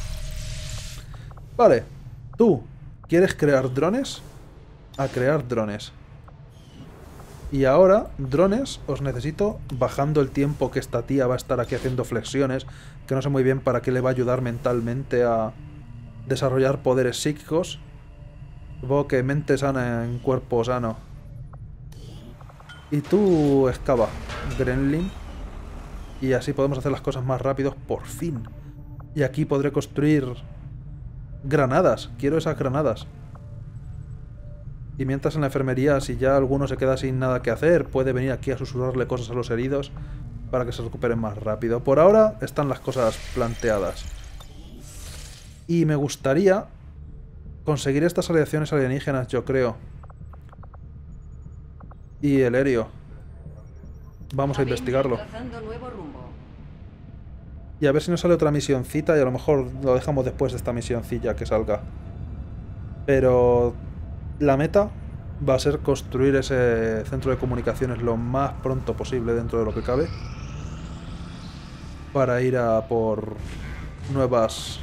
Vale, tú, ¿quieres crear drones? A crear drones. Y ahora, drones, os necesito bajando el tiempo que esta tía va a estar aquí haciendo flexiones, que no sé muy bien para qué le va a ayudar mentalmente a desarrollar poderes psíquicos. Supongo que mente sana en cuerpo sano. Y tú, excava, Gremlin. Y así podemos hacer las cosas más rápidos, por fin. Y aquí podré construir granadas. Quiero esas granadas. Y mientras en la enfermería, si ya alguno se queda sin nada que hacer, puede venir aquí a susurrarle cosas a los heridos para que se recuperen más rápido. Por ahora están las cosas planteadas. Y me gustaría conseguir estas aleaciones alienígenas, yo creo. Y el Helio. Vamos a investigarlo. Y a ver si nos sale otra misioncita y a lo mejor lo dejamos después de esta misioncilla que salga. Pero la meta va a ser construir ese centro de comunicaciones lo más pronto posible dentro de lo que cabe. Para ir a por nuevas...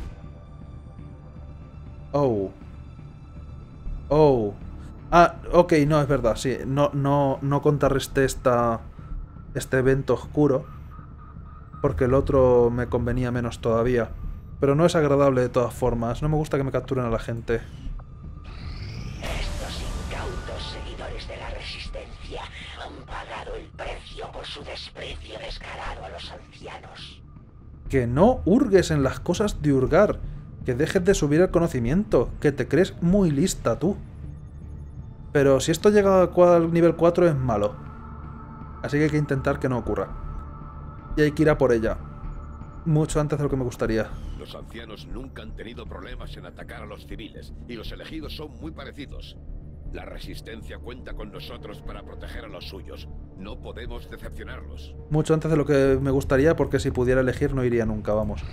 Oh. Ah, ok, no, es verdad, sí. No contrarresté este evento oscuro. Porque el otro me convenía menos todavía. Pero no es agradable de todas formas. No me gusta que me capturen a la gente. Estos incautos seguidores de la Resistencia han pagado el precio por su desprecio descarado a los ancianos. Que no hurgues en las cosas de hurgar. Que dejes de subir el conocimiento. Que te crees muy lista tú. Pero si esto llega al nivel 4 es malo. Así que hay que intentar que no ocurra. Y hay que ir a por ella. Mucho antes de lo que me gustaría. Los ancianos nunca han tenido problemas en atacar a los civiles, y los elegidos son muy parecidos. La Resistencia cuenta con nosotros para proteger a los suyos. No podemos decepcionarlos. Mucho antes de lo que me gustaría, porque si pudiera elegir no iría nunca, vamos.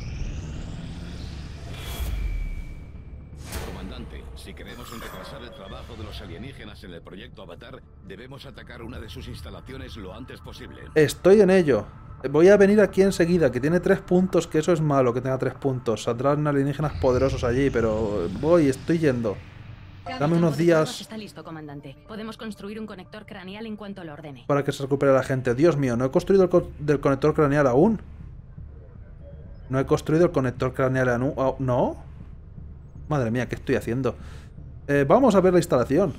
Comandante, si queremos retrasar el trabajo de los alienígenas en el proyecto Avatar, debemos atacar una de sus instalaciones lo antes posible. Estoy en ello. Voy a venir aquí enseguida, que tiene 3 puntos, que eso es malo que tenga 3 puntos. Saldrán alienígenas poderosos allí, pero estoy yendo. Dame unos días... Está listo, comandante. Podemos construir un conector craneal en cuanto lo ordene. Para que se recupere la gente. Dios mío, no he construido el conector craneal aún. No he construido el conector craneal aún. ¿No? Madre mía, ¿qué estoy haciendo? Vamos a ver la instalación.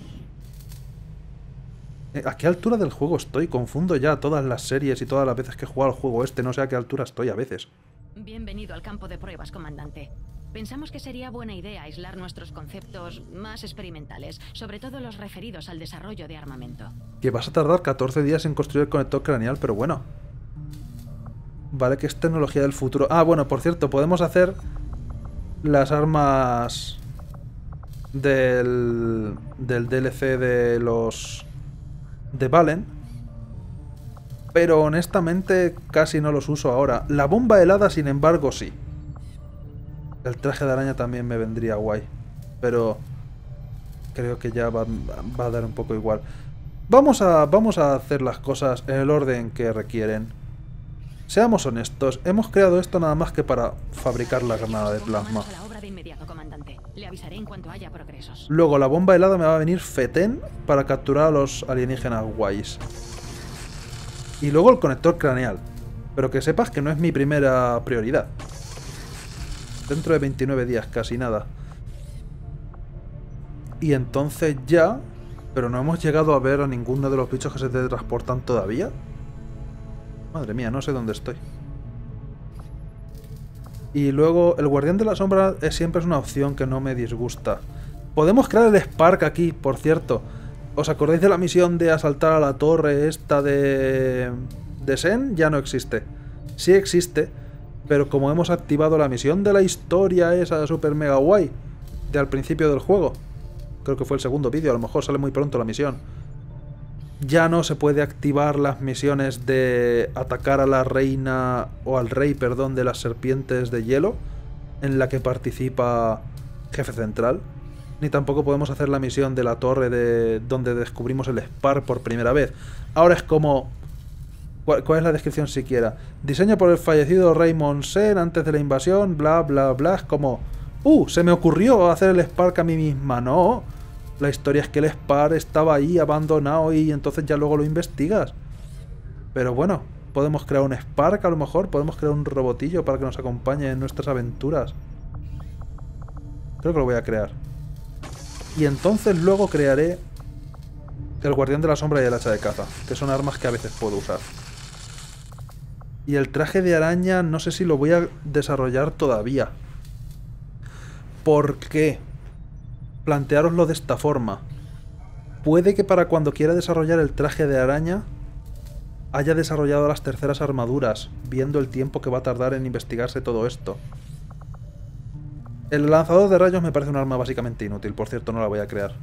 ¿A qué altura del juego estoy? Confundo ya todas las series y todas las veces que he jugado al juego este. No sé a qué altura estoy a veces. Bienvenido al campo de pruebas, comandante. Pensamos que sería buena idea aislar nuestros conceptos más experimentales, sobre todo los referidos al desarrollo de armamento. Que vas a tardar 14 días en construir el conector craneal, pero bueno. Vale, que es tecnología del futuro. Ah, bueno, por cierto, podemos hacer las armas del DLC de los... de Valen. Pero honestamente casi no los uso ahora. La bomba helada, sin embargo, sí. El traje de araña también me vendría guay. Pero creo que ya va a dar un poco igual. Vamos a hacer las cosas en el orden que requieren. Seamos honestos, hemos creado esto nada más que para fabricar la granada de plasma. A la obra de inmediato, comandante. Le avisaré en cuanto haya progresos. Luego, la bomba helada me va a venir fetén para capturar a los alienígenas guays. Y luego el conector craneal. Pero que sepas que no es mi primera prioridad. Dentro de 29 días, casi nada. Y entonces ya... Pero no hemos llegado a ver a ninguno de los bichos que se teletransportan todavía. Madre mía, no sé dónde estoy. Y luego, el Guardián de la Sombra siempre es una opción que no me disgusta. Podemos crear el Spark aquí, por cierto. ¿Os acordáis de la misión de asaltar a la torre esta de Sen? Ya no existe. Sí existe, pero como hemos activado la misión de la historia esa super mega guay de al principio del juego, creo que fue el segundo vídeo, a lo mejor sale muy pronto la misión, ya no se puede activar las misiones de atacar a la reina, o al rey, perdón, de las serpientes de hielo, en la que participa Jefe Central, ni tampoco podemos hacer la misión de la torre de donde descubrimos el Spark por primera vez. Ahora es como... ¿Cuál es la descripción siquiera? Diseño por el fallecido Raymond Sen antes de la invasión, bla bla bla. Es como... se me ocurrió hacer el Spark a mí misma. No, la historia es que el Spark estaba ahí abandonado y entonces ya luego lo investigas. Pero bueno, podemos crear un Spark a lo mejor. Podemos crear un robotillo para que nos acompañe en nuestras aventuras. Creo que lo voy a crear. Y entonces luego crearé el Guardián de la Sombra y el hacha de caza, que son armas que a veces puedo usar. Y el traje de araña no sé si lo voy a desarrollar todavía. ¿Por qué? Planteároslo de esta forma. Puede que para cuando quiera desarrollar el traje de araña haya desarrollado las terceras armaduras, viendo el tiempo que va a tardar en investigarse todo esto. El lanzador de rayos me parece un arma básicamente inútil, por cierto no la voy a crear.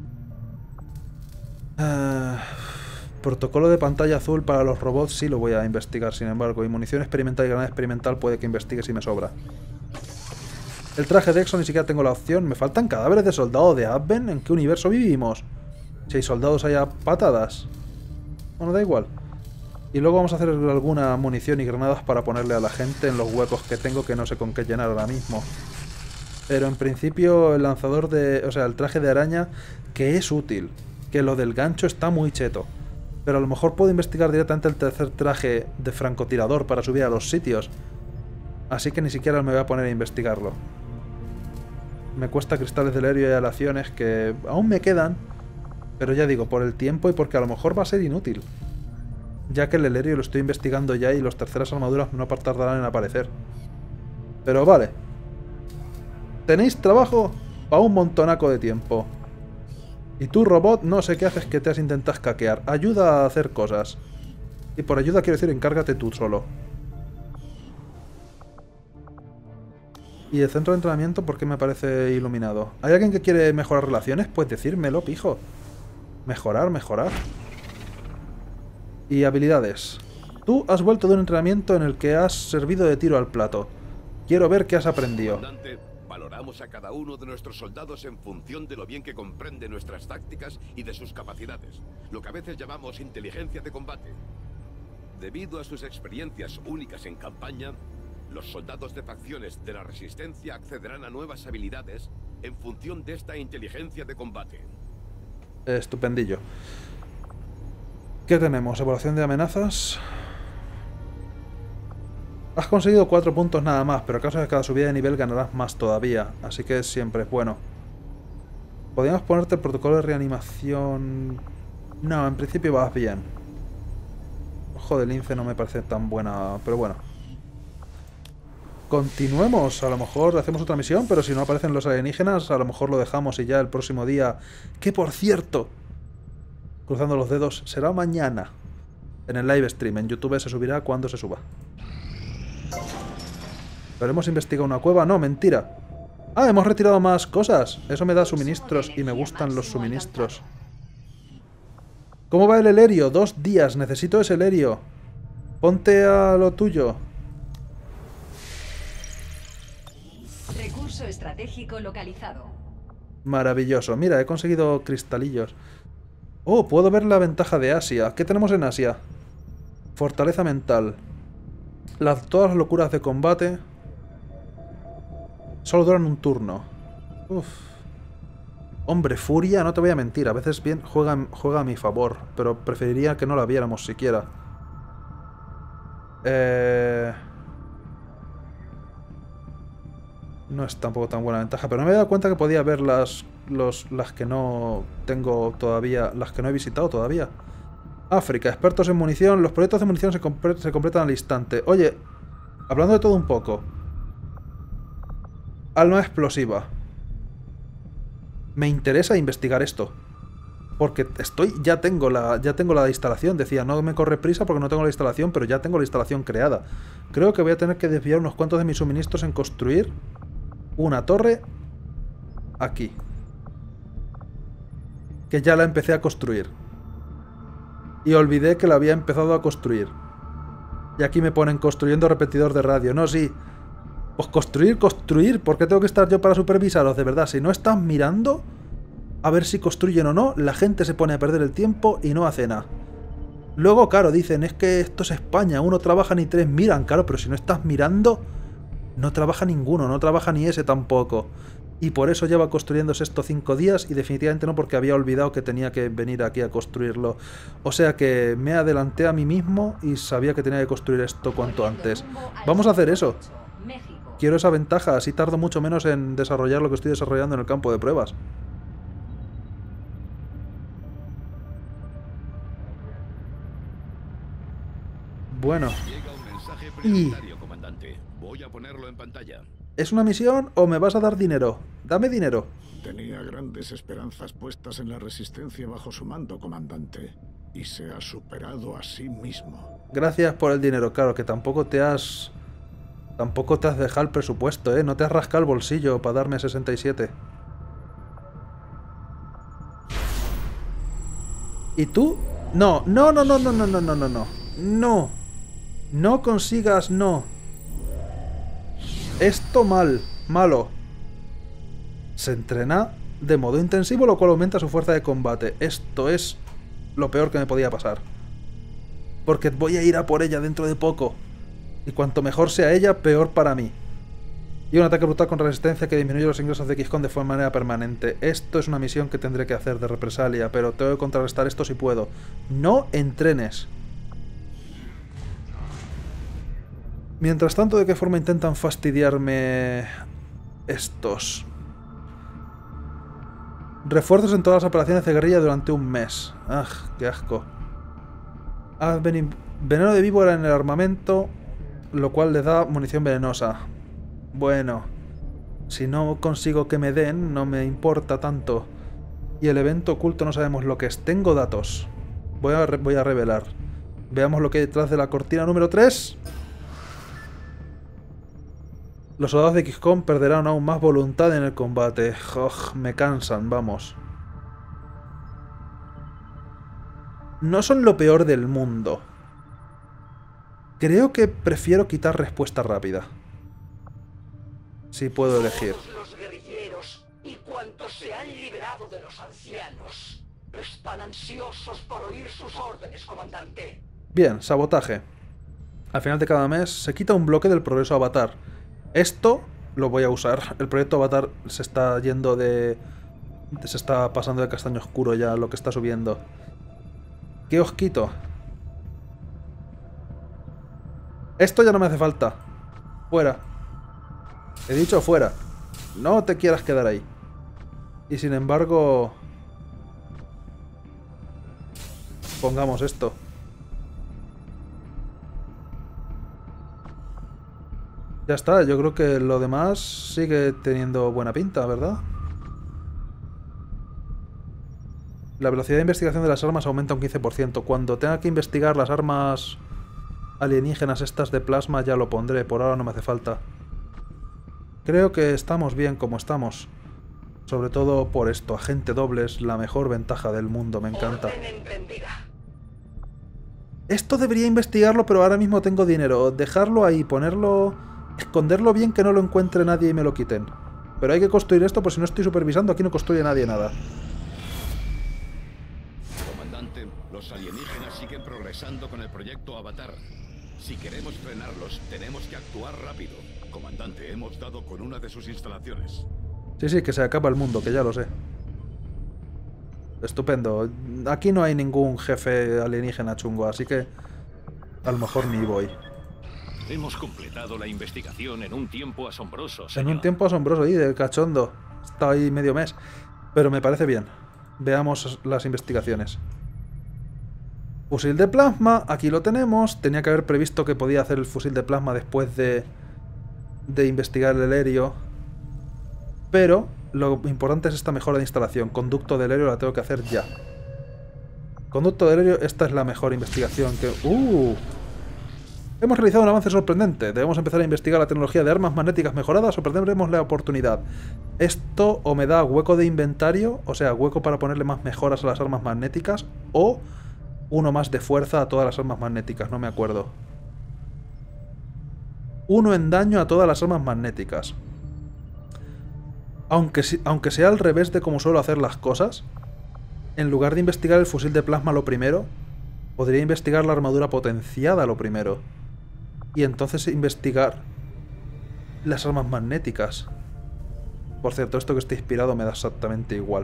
Protocolo de pantalla azul para los robots sí lo voy a investigar, sin embargo. Y munición experimental y granada experimental puede que investigue si me sobra. El traje de Exo ni siquiera tengo la opción. Me faltan cadáveres de soldados de Advent. ¿En qué universo vivimos? Si hay soldados hay a patadas. Bueno, da igual. Y luego vamos a hacer alguna munición y granadas para ponerle a la gente en los huecos que tengo, que no sé con qué llenar ahora mismo. Pero en principio el lanzador de... O sea, el traje de araña, que es útil. Que lo del gancho está muy cheto. Pero a lo mejor puedo investigar directamente el tercer traje de francotirador para subir a los sitios. Así que ni siquiera me voy a poner a investigarlo. Me cuesta cristales del helio y aleaciones que aún me quedan. Pero ya digo, por el tiempo y porque a lo mejor va a ser inútil. Ya que el helio lo estoy investigando ya y las terceras armaduras no tardarán en aparecer. Pero vale. Tenéis trabajo para un montonaco de tiempo. Y tú, robot, no sé qué haces que te has intentado escaquear. Ayuda a hacer cosas. Y por ayuda quiero decir, encárgate tú solo. Y el centro de entrenamiento, ¿por qué me parece iluminado? ¿Hay alguien que quiere mejorar relaciones? Pues decírmelo, pijo. Mejorar. Y habilidades. Tú has vuelto de un entrenamiento en el que has servido de tiro al plato. Quiero ver qué has aprendido. Valoramos a cada uno de nuestros soldados en función de lo bien que comprende nuestras tácticas y de sus capacidades, lo que a veces llamamos inteligencia de combate. Debido a sus experiencias únicas en campaña, los soldados de facciones de la Resistencia accederán a nuevas habilidades en función de esta inteligencia de combate. Estupendillo. ¿Qué tenemos? Evaluación de amenazas. Has conseguido 4 puntos nada más, pero a causa de cada subida de nivel ganarás más todavía, así que siempre es bueno. Podríamos ponerte el protocolo de reanimación... No, en principio vas bien. Ojo de lince no me parece tan buena, pero bueno. Continuemos, a lo mejor hacemos otra misión, pero si no aparecen los alienígenas, a lo mejor lo dejamos y ya el próximo día... Que por cierto, cruzando los dedos, será mañana. En el live stream, en YouTube se subirá cuando se suba. ¿Pero hemos investigado una cueva? No, mentira. Ah, hemos retirado más cosas. Eso me da suministros y me gustan los suministros. ¿Cómo va el helerio? 2 días. Necesito ese helerio. Ponte a lo tuyo. Recurso estratégico localizado. Maravilloso. Mira, he conseguido cristalillos. Oh, puedo ver la ventaja de Asia. ¿Qué tenemos en Asia? Fortaleza mental. Todas las locuras de combate solo duran un turno. Uf. Hombre, Furia, no te voy a mentir, a veces bien juega a mi favor, pero preferiría que no la viéramos siquiera. No es tampoco tan buena ventaja, pero no me he dado cuenta que podía ver las que no tengo todavía, las que no he visitado todavía. África, expertos en munición. Los proyectos de munición se completan al instante. Oye, hablando de todo un poco. Alma explosiva. Me interesa investigar esto. Porque ya tengo la instalación. Decía, no me corre prisa porque no tengo la instalación, pero ya tengo la instalación creada. Creo que voy a tener que desviar unos cuantos de mis suministros en construir una torre aquí. Que ya la empecé a construir. Y olvidé que la había empezado a construir. Y aquí me ponen construyendo repetidor de radio. No, sí. Pues construir. ¿Por qué tengo que estar yo para supervisarlos? De verdad, si no estás mirando a ver si construyen o no, la gente se pone a perder el tiempo y no hace nada. Luego, claro, dicen, es que esto es España, uno trabaja ni tres miran. Claro, pero si no estás mirando, no trabaja ninguno, no trabaja ni ese tampoco. Y por eso lleva construyéndose esto 5 días y definitivamente no porque había olvidado que tenía que venir aquí a construirlo. O sea que me adelanté a mí mismo y sabía que tenía que construir esto cuanto antes. Vamos a hacer eso. Quiero esa ventaja, así tardo mucho menos en desarrollar lo que estoy desarrollando en el campo de pruebas. Bueno. Y... voy a ponerlo en pantalla. ¿Es una misión o me vas a dar dinero? Dame dinero. Tenía grandes esperanzas puestas en la resistencia bajo su mando, comandante. Y se ha superado a sí mismo. Gracias por el dinero, claro, que tampoco te has dejado el presupuesto, ¿eh? No te has rascado el bolsillo para darme 67. ¿Y tú? No, no, no, no, no, no, no, no, no, no. No. No consigas, no. Esto malo. Se entrena de modo intensivo, lo cual aumenta su fuerza de combate. Esto es lo peor que me podía pasar. Porque voy a ir a por ella dentro de poco. Y cuanto mejor sea ella, peor para mí. Y un ataque brutal con resistencia que disminuye los ingresos de XCOM de manera permanente. Esto es una misión que tendré que hacer de represalia, pero tengo que contrarrestar esto si puedo. No entrenes. Mientras tanto, ¿de qué forma intentan fastidiarme estos? Refuerzos en todas las operaciones de guerrilla durante un mes. ¡Ah, qué asco! Veneno de víbora en el armamento, lo cual les da munición venenosa. Bueno, si no consigo que me den, no me importa tanto. Y el evento oculto no sabemos lo que es. Tengo datos. Voy a revelar. Veamos lo que hay detrás de la cortina número 3. Los soldados de XCOM perderán aún más voluntad en el combate. Me cansan, vamos. No son lo peor del mundo. Creo que prefiero quitar respuesta rápida. Si puedo elegir. Todos los guerrilleros y cuantos se han liberado de los ancianos están ansiosos por oír sus órdenes, comandante. Bien, sabotaje. Al final de cada mes se quita un bloque del progreso Avatar. Esto lo voy a usar. El proyecto Avatar se está yendo de... Se está pasando de castaño oscuro ya lo que está subiendo. ¿Qué os quito? Esto ya no me hace falta. Fuera. He dicho fuera. No te quieras quedar ahí. Y sin embargo... Pongamos esto. Ya está, yo creo que lo demás sigue teniendo buena pinta, ¿verdad? La velocidad de investigación de las armas aumenta un 15%. Cuando tenga que investigar las armas alienígenas estas de plasma ya lo pondré, por ahora no me hace falta. Creo que estamos bien como estamos. Sobre todo por esto, agente doble es la mejor ventaja del mundo, me encanta. Esto debería investigarlo, pero ahora mismo tengo dinero. Dejarlo ahí, ponerlo... Esconderlo bien que no lo encuentre nadie y me lo quiten. Pero hay que construir esto, por si no estoy supervisando, aquí no construye nadie nada. Comandante, los alienígenas siguen progresando con el proyecto Avatar. Si queremos frenarlos, tenemos que actuar rápido. Comandante, hemos dado con una de sus instalaciones. Sí, sí, que se acaba el mundo, que ya lo sé. Estupendo. Aquí no hay ningún jefe alienígena chungo, así que a lo mejor ni voy. Hemos completado la investigación en un tiempo asombroso, En señor. un tiempo asombroso, y de cachondo. Está ahí medio mes. Pero me parece bien. Veamos las investigaciones. Fusil de plasma, aquí lo tenemos. Tenía que haber previsto que podía hacer el fusil de plasma después de investigar el helio. Pero lo importante es esta mejora de instalación. Conducto del helio la tengo que hacer ya. Conducto del helio, esta es la mejor investigación que... Hemos realizado un avance sorprendente. Debemos empezar a investigar la tecnología de armas magnéticas mejoradas o perderemos la oportunidad. Esto o me da hueco de inventario, o sea, hueco para ponerle más mejoras a las armas magnéticas, o uno más de fuerza a todas las armas magnéticas, no me acuerdo. Uno en daño a todas las armas magnéticas. Aunque sea al revés de como suelo hacer las cosas, en lugar de investigar el fusil de plasma lo primero, podría investigar la armadura potenciada lo primero. Y entonces investigar las armas magnéticas. Por cierto, esto que está inspirado me da exactamente igual.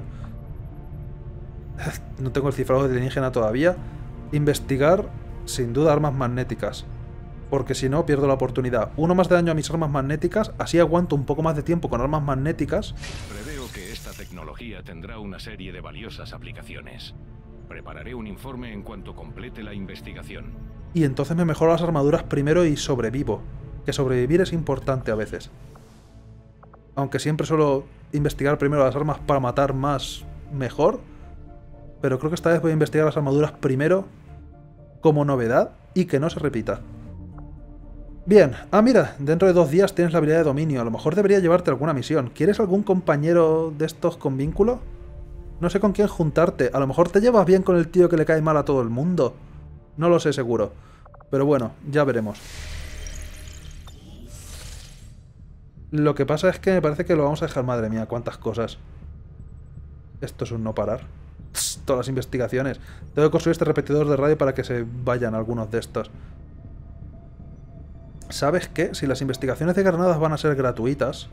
No tengo el cifrado de alienígena todavía. Investigar, sin duda, armas magnéticas. Porque si no, pierdo la oportunidad. Uno más de daño a mis armas magnéticas, así aguanto un poco más de tiempo con armas magnéticas. Preveo que esta tecnología tendrá una serie de valiosas aplicaciones. Prepararé un informe en cuanto complete la investigación. Y entonces me mejoro las armaduras primero y sobrevivo. Que sobrevivir es importante a veces. Aunque siempre suelo investigar primero las armas para matar más mejor. Pero creo que esta vez voy a investigar las armaduras primero como novedad y que no se repita. Bien, mira, dentro de 2 días tienes la habilidad de dominio. A lo mejor debería llevarte alguna misión. ¿Quieres algún compañero de estos con vínculo? No sé con quién juntarte. A lo mejor te llevas bien con el tío que le cae mal a todo el mundo. No lo sé seguro. Pero bueno, ya veremos. Lo que pasa es que me parece que lo vamos a dejar... Madre mía, cuántas cosas. Esto es un no parar. Todas las investigaciones. Tengo que construir este repetidor de radio para que se vayan algunos de estos. ¿Sabes qué? Si las investigaciones de granadas van a ser gratuitas...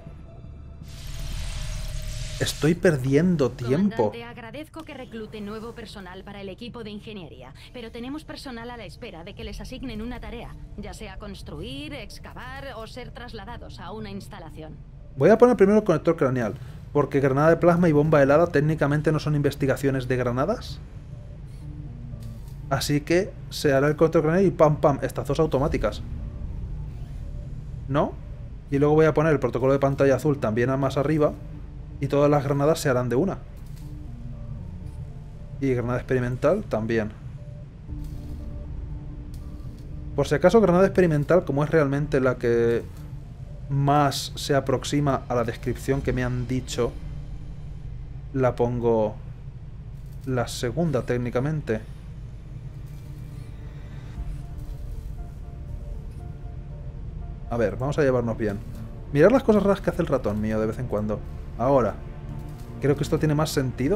Estoy perdiendo tiempo. Comandante, agradezco que reclute nuevo personal para el equipo de ingeniería, pero tenemos personal a la espera de que les asignen una tarea, ya sea construir, excavar o ser trasladados a una instalación. Voy a poner primero el conector craneal, porque granada de plasma y bomba helada técnicamente no son investigaciones de granadas. Así que se hará el conector craneal y pam pam, estas dos automáticas. ¿No? Y luego voy a poner el protocolo de pantalla azul también a más arriba. Y todas las granadas se harán de una. Y granada experimental también. Por si acaso, granada experimental, como es realmente la que más se aproxima a la descripción que me han dicho, la pongo la segunda técnicamente. A ver, vamos a llevarnos bien. Mirad las cosas raras que hace el ratón mío de vez en cuando. Ahora, creo que esto tiene más sentido.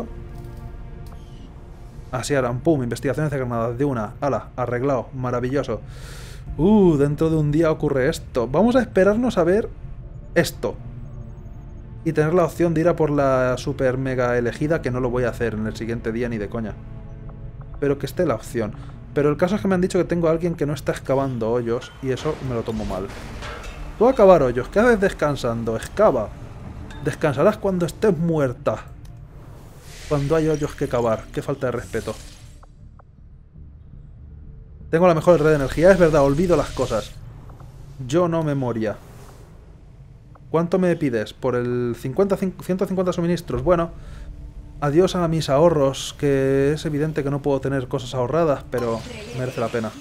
Así harán, pum, investigaciones de granadas de una. Ala, arreglado, maravilloso. Dentro de un día ocurre esto. Vamos a esperarnos a ver esto. Y tener la opción de ir a por la super mega elegida, que no lo voy a hacer en el siguiente día ni de coña. Pero que esté la opción. Pero el caso es que me han dicho que tengo a alguien que no está excavando hoyos, y eso me lo tomo mal. Tú a cavar hoyos, ¿qué haces descansando? Excava. Descansarás cuando estés muerta. Cuando hay hoyos que cavar. Qué falta de respeto. Tengo la mejor red de energía. Es verdad, olvido las cosas. Yo no memoria. ¿Cuánto me pides? Por el 150 suministros. Bueno, adiós a mis ahorros. Que es evidente que no puedo tener cosas ahorradas, pero merece la pena.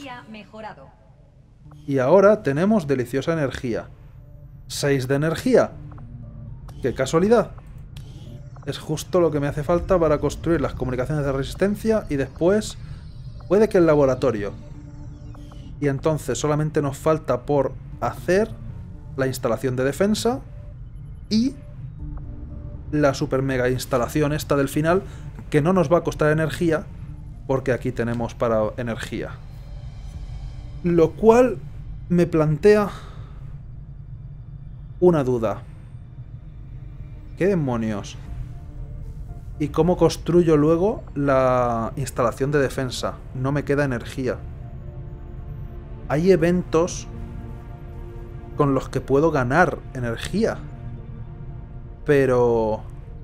Y ahora tenemos deliciosa energía. 6 de energía. ¡Qué casualidad! Es justo lo que me hace falta para construir las comunicaciones de resistencia y después puede que el laboratorio. Y entonces solamente nos falta por hacer la instalación de defensa y la super mega instalación esta del final, que no nos va a costar energía porque aquí tenemos para energía. Lo cual me plantea una duda. ¿Qué demonios? ¿Y cómo construyo luego la instalación de defensa? No me queda energía. Hay eventos con los que puedo ganar energía. Pero...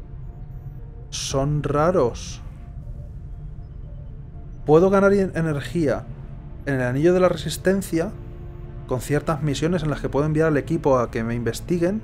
son raros. Puedo ganar energía en el anillo de la resistencia con ciertas misiones en las que puedo enviar al equipo a que me investiguen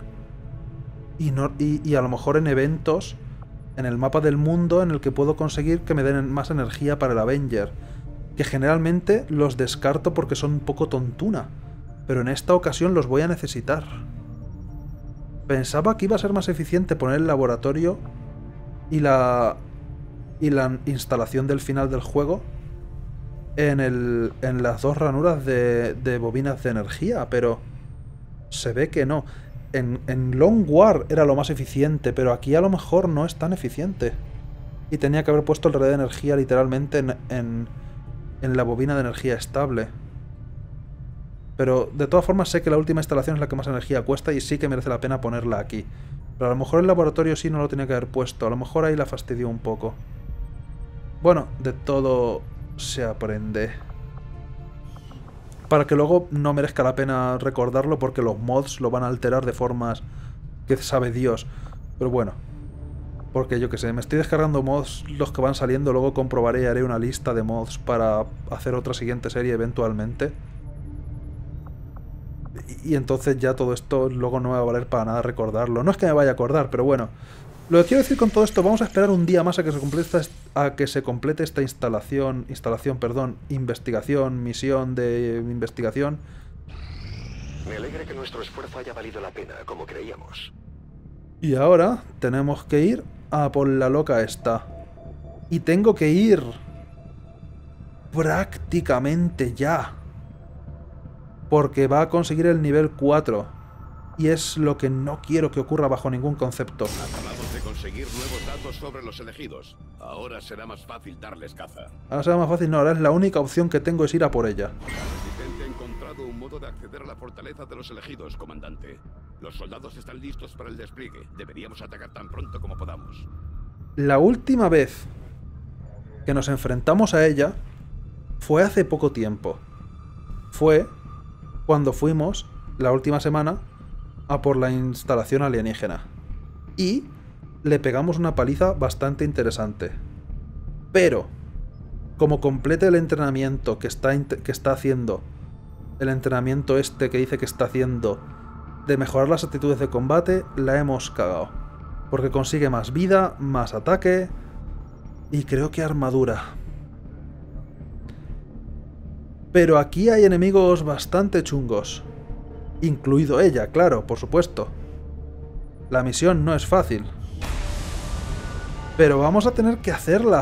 y a lo mejor en eventos en el mapa del mundo en el que puedo conseguir que me den más energía para el Avenger, que generalmente los descarto porque son un poco tontuna, pero en esta ocasión los voy a necesitar. Pensaba que iba a ser más eficiente poner el laboratorio y la instalación del final del juego en las dos ranuras de bobinas de energía, pero se ve que no. En Long War era lo más eficiente, pero aquí a lo mejor no es tan eficiente. Y tenía que haber puesto el relé de energía literalmente en la bobina de energía estable. Pero de todas formas sé que la última instalación es la que más energía cuesta y sí que merece la pena ponerla aquí. Pero a lo mejor el laboratorio sí no lo tenía que haber puesto. A lo mejor ahí la fastidió un poco. Bueno, de todo se aprende. Para que luego no merezca la pena recordarlo porque los mods lo van a alterar de formas que sabe Dios. Pero bueno. Porque yo que sé, me estoy descargando mods los que van saliendo. Luego comprobaré y haré una lista de mods para hacer otra siguiente serie eventualmente. Y entonces ya todo esto luego no me va a valer para nada recordarlo. No es que me vaya a acordar, pero bueno. Lo que quiero decir con todo esto, vamos a esperar un día más a que se complete esta investigación, misión de investigación. Me alegra que nuestro esfuerzo haya valido la pena, como creíamos. Y ahora tenemos que ir a por la loca esta. Y tengo que ir prácticamente ya. Porque va a conseguir el nivel 4. Y es lo que no quiero que ocurra bajo ningún concepto. Acabamos de conseguir nuevos datos sobre los elegidos. Ahora será más fácil darles caza. Ahora será más fácil, no, ahora es la única opción que tengo es ir a por ella. El asistente ha encontrado un modo de acceder a la fortaleza de los elegidos, comandante. Los soldados están listos para el despliegue. Deberíamos atacar tan pronto como podamos. La última vez que nos enfrentamos a ella fue hace poco tiempo. Fue cuando fuimos, la última semana, a por la instalación alienígena. Y le pegamos una paliza bastante interesante. Pero, como complete el entrenamiento que está haciendo, el entrenamiento este que dice que está haciendo, de mejorar las actitudes de combate, la hemos cagado. Porque consigue más vida, más ataque y creo que armadura. Pero aquí hay enemigos bastante chungos. Incluido ella, claro, por supuesto. La misión no es fácil. Pero vamos a tener que hacerla.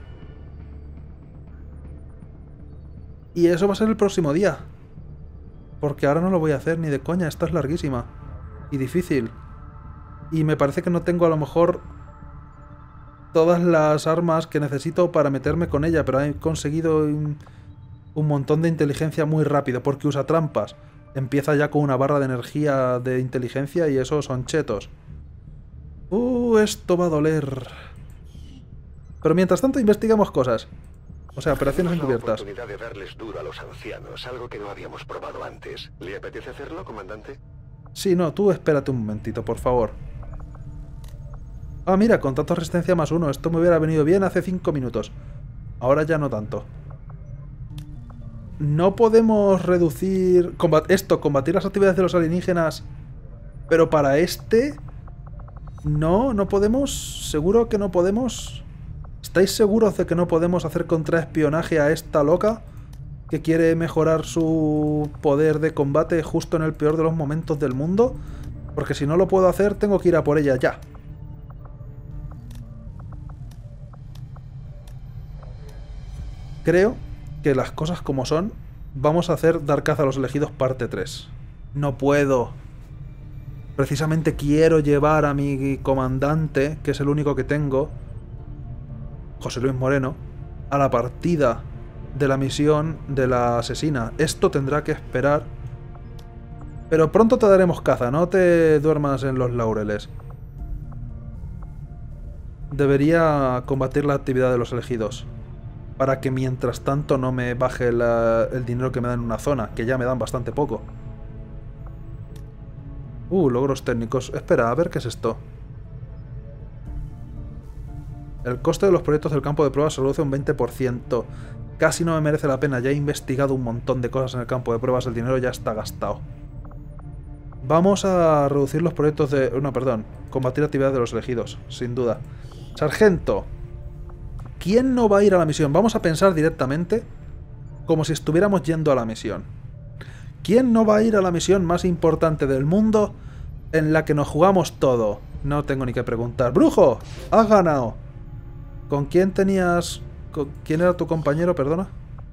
Y eso va a ser el próximo día. Porque ahora no lo voy a hacer ni de coña, esta es larguísima. Y difícil. Y me parece que no tengo a lo mejor todas las armas que necesito para meterme con ella, pero he conseguido un montón de inteligencia muy rápido, porque usa trampas. Empieza ya con una barra de energía de inteligencia y esos son chetos. Esto va a doler. Pero mientras tanto investigamos cosas. O sea, operaciones encubiertas. La oportunidad de darles duro a los ancianos, algo que no habíamos probado antes. ¿Le apetece hacerlo, comandante? Sí, no, tú espérate un momentito, por favor. Ah, mira, contacto resistencia +1. Esto me hubiera venido bien hace 5 minutos. Ahora ya no tanto. No podemos reducir... combatir las actividades de los alienígenas. Pero para este... No podemos... ¿Seguro que no podemos? ¿Estáis seguros de que no podemos hacer contraespionaje a esta loca? Que quiere mejorar su poder de combate justo en el peor de los momentos del mundo. Porque si no lo puedo hacer, tengo que ir a por ella ya. Creo que las cosas como son, vamos a hacer Dar caza a los elegidos parte 3. No puedo. Precisamente quiero llevar a mi comandante, que es el único que tengo, José Luis Moreno, a la partida de la misión de la asesina. Esto tendrá que esperar. Pero pronto te daremos caza, no te duermas en los laureles. debería combatir la actividad de los elegidos. Para que mientras tanto no me baje el dinero que me dan en una zona, que ya me dan bastante poco. Logros técnicos. Espera, a ver qué es esto. El coste de los proyectos del campo de pruebas se reduce un 20%. Casi no me merece la pena. Ya he investigado un montón de cosas en el campo de pruebas. El dinero ya está gastado. Vamos a reducir los proyectos de... No, perdón. Combatir la actividad de los elegidos. Sin duda. Sargento. ¿Quién no va a ir a la misión? Vamos a pensar directamente como si estuviéramos yendo a la misión. ¿Quién no va a ir a la misión más importante del mundo en la que nos jugamos todo? No tengo ni que preguntar. ¡Brujo! ¡Has ganado! ¿Con quién tenías...? ¿Quién era tu compañero, perdona?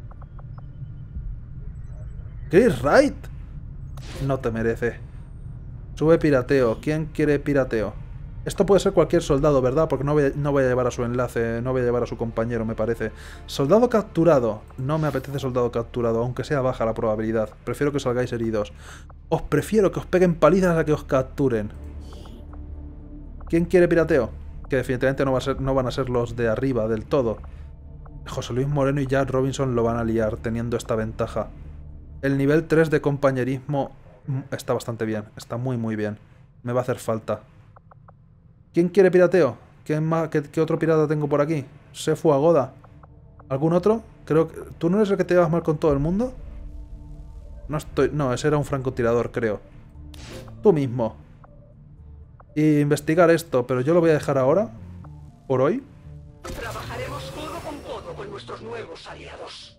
Chris Wright. No te merece. Sube pirateo. ¿Quién quiere pirateo? Esto puede ser cualquier soldado, ¿verdad? Porque no voy a llevar a su enlace, no voy a llevar a su compañero, me parece. Soldado capturado. No me apetece soldado capturado, aunque sea baja la probabilidad. Prefiero que salgáis heridos. Os prefiero que os peguen palizas a que os capturen. ¿Quién quiere pirateo? Que definitivamente no van a ser los de arriba del todo. José Luis Moreno y Jack Robinson lo van a liar teniendo esta ventaja. El nivel 3 de compañerismo está bastante bien. Está muy muy bien. Me va a hacer falta. ¿Quién quiere pirateo? ¿Quién más? ¿Qué otro pirata tengo por aquí? Sefu Agoda. ¿Algún otro? Creo que... ¿Tú no eres el que te llevas mal con todo el mundo? No, ese era un francotirador, creo. Tú mismo. Y investigar esto, pero yo lo voy a dejar ahora. Por hoy. Trabajaremos codo con nuestros nuevos aliados.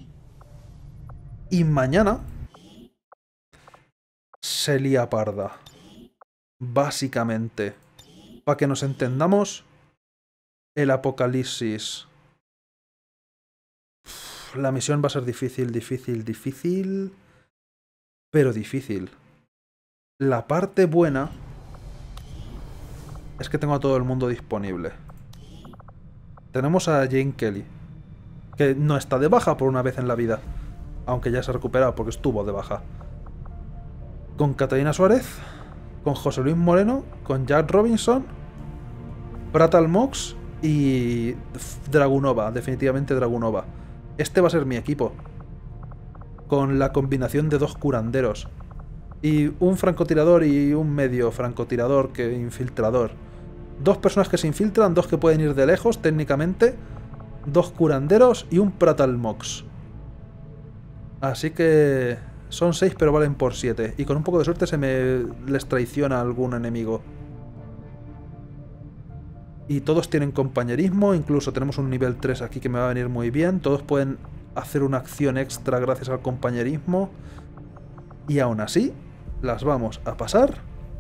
Y mañana... se lía parda. Básicamente. Para que nos entendamos, el apocalipsis. La misión va a ser difícil, pero difícil. La parte buena es que tengo a todo el mundo disponible. Tenemos a Jane Kelly, que no está de baja por una vez en la vida, aunque ya se ha recuperado porque estuvo de baja. Con Catalina Suárez, con José Luis Moreno, con Jack Robinson, Pratal Mox y Dragunova, definitivamente Dragunova. Este va a ser mi equipo. Con la combinación de dos curanderos. Y un francotirador y un medio francotirador que infiltrador. Dos personas que se infiltran, dos que pueden ir de lejos técnicamente, dos curanderos y un Pratal Mox. Así que... son 6 pero valen por 7. Y con un poco de suerte les traiciona a algún enemigo. Y todos tienen compañerismo. Incluso tenemos un nivel 3 aquí que me va a venir muy bien. Todos pueden hacer una acción extra gracias al compañerismo. Y aún así, las vamos a pasar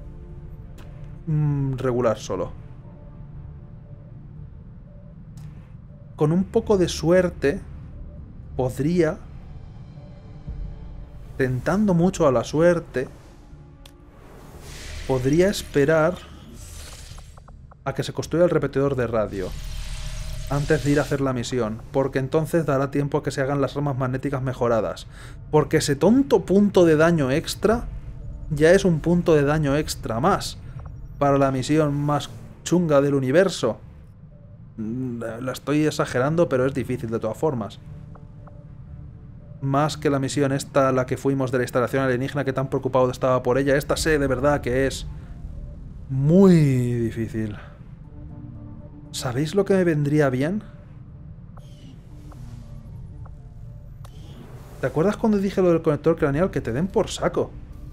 regular solo. Con un poco de suerte podría... tentando mucho a la suerte, podría esperar a que se construya el repetidor de radio antes de ir a hacer la misión, porque entonces dará tiempo a que se hagan las armas magnéticas mejoradas, porque ese tonto punto de daño extra ya es un punto de daño extra más para la misión más chunga del universo. La estoy exagerando, pero es difícil de todas formas. Más que la misión esta, la que fuimos de la instalación alienígena, que tan preocupado estaba por ella. Esta sé de verdad que es muy difícil. ¿Sabéis lo que me vendría bien? ¿Te acuerdas cuando dije lo del conector craneal? Que te den por saco.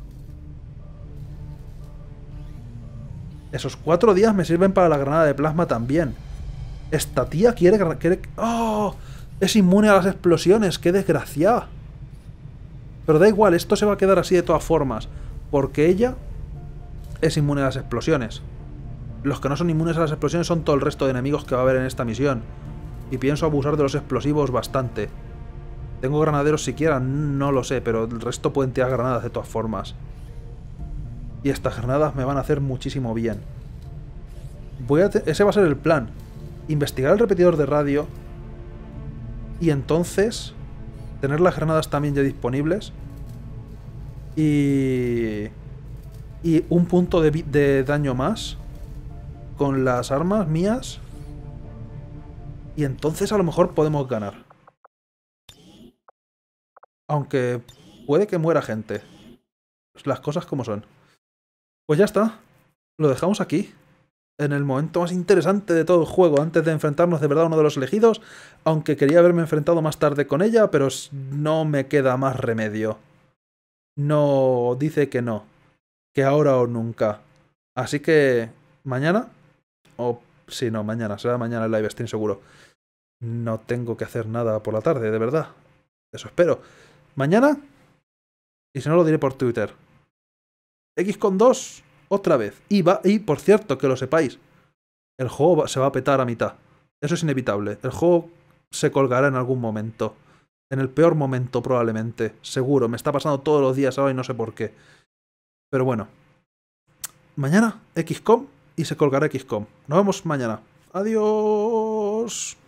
Esos 4 días me sirven para la granada de plasma también. Esta tía quiere... ¡Oh! Es inmune a las explosiones, qué desgraciada. Pero da igual, esto se va a quedar así de todas formas, porque ella es inmune a las explosiones. Los que no son inmunes a las explosiones son todo el resto de enemigos que va a haber en esta misión. Y pienso abusar de los explosivos bastante. ¿Tengo granaderos siquiera? No lo sé, pero el resto pueden tirar granadas de todas formas. Y estas granadas me van a hacer muchísimo bien. Ese va a ser el plan. Investigar el repetidor de radio... y entonces tener las granadas también ya disponibles. Y un punto de daño más con las armas mías Y entonces a lo mejor podemos ganar. Aunque puede que muera gente. Las cosas como son. Pues ya está. Lo dejamos aquí. En el momento más interesante de todo el juego, antes de enfrentarnos de verdad a uno de los elegidos, aunque quería haberme enfrentado más tarde con ella, pero no me queda más remedio. No, dice que no, que ahora o nunca. Así que, mañana, o sí, no, mañana, será mañana el live stream seguro. No tengo que hacer nada por la tarde, de verdad. Eso espero. Mañana, y si no lo diré por Twitter. XCOM 2... otra vez. Y por cierto, que lo sepáis, el juego se va a petar a mitad. Eso es inevitable. El juego se colgará en algún momento. En el peor momento, probablemente. Seguro. Me está pasando todos los días ahora y no sé por qué. Pero bueno. Mañana, XCOM y se colgará XCOM. Nos vemos mañana. Adiós.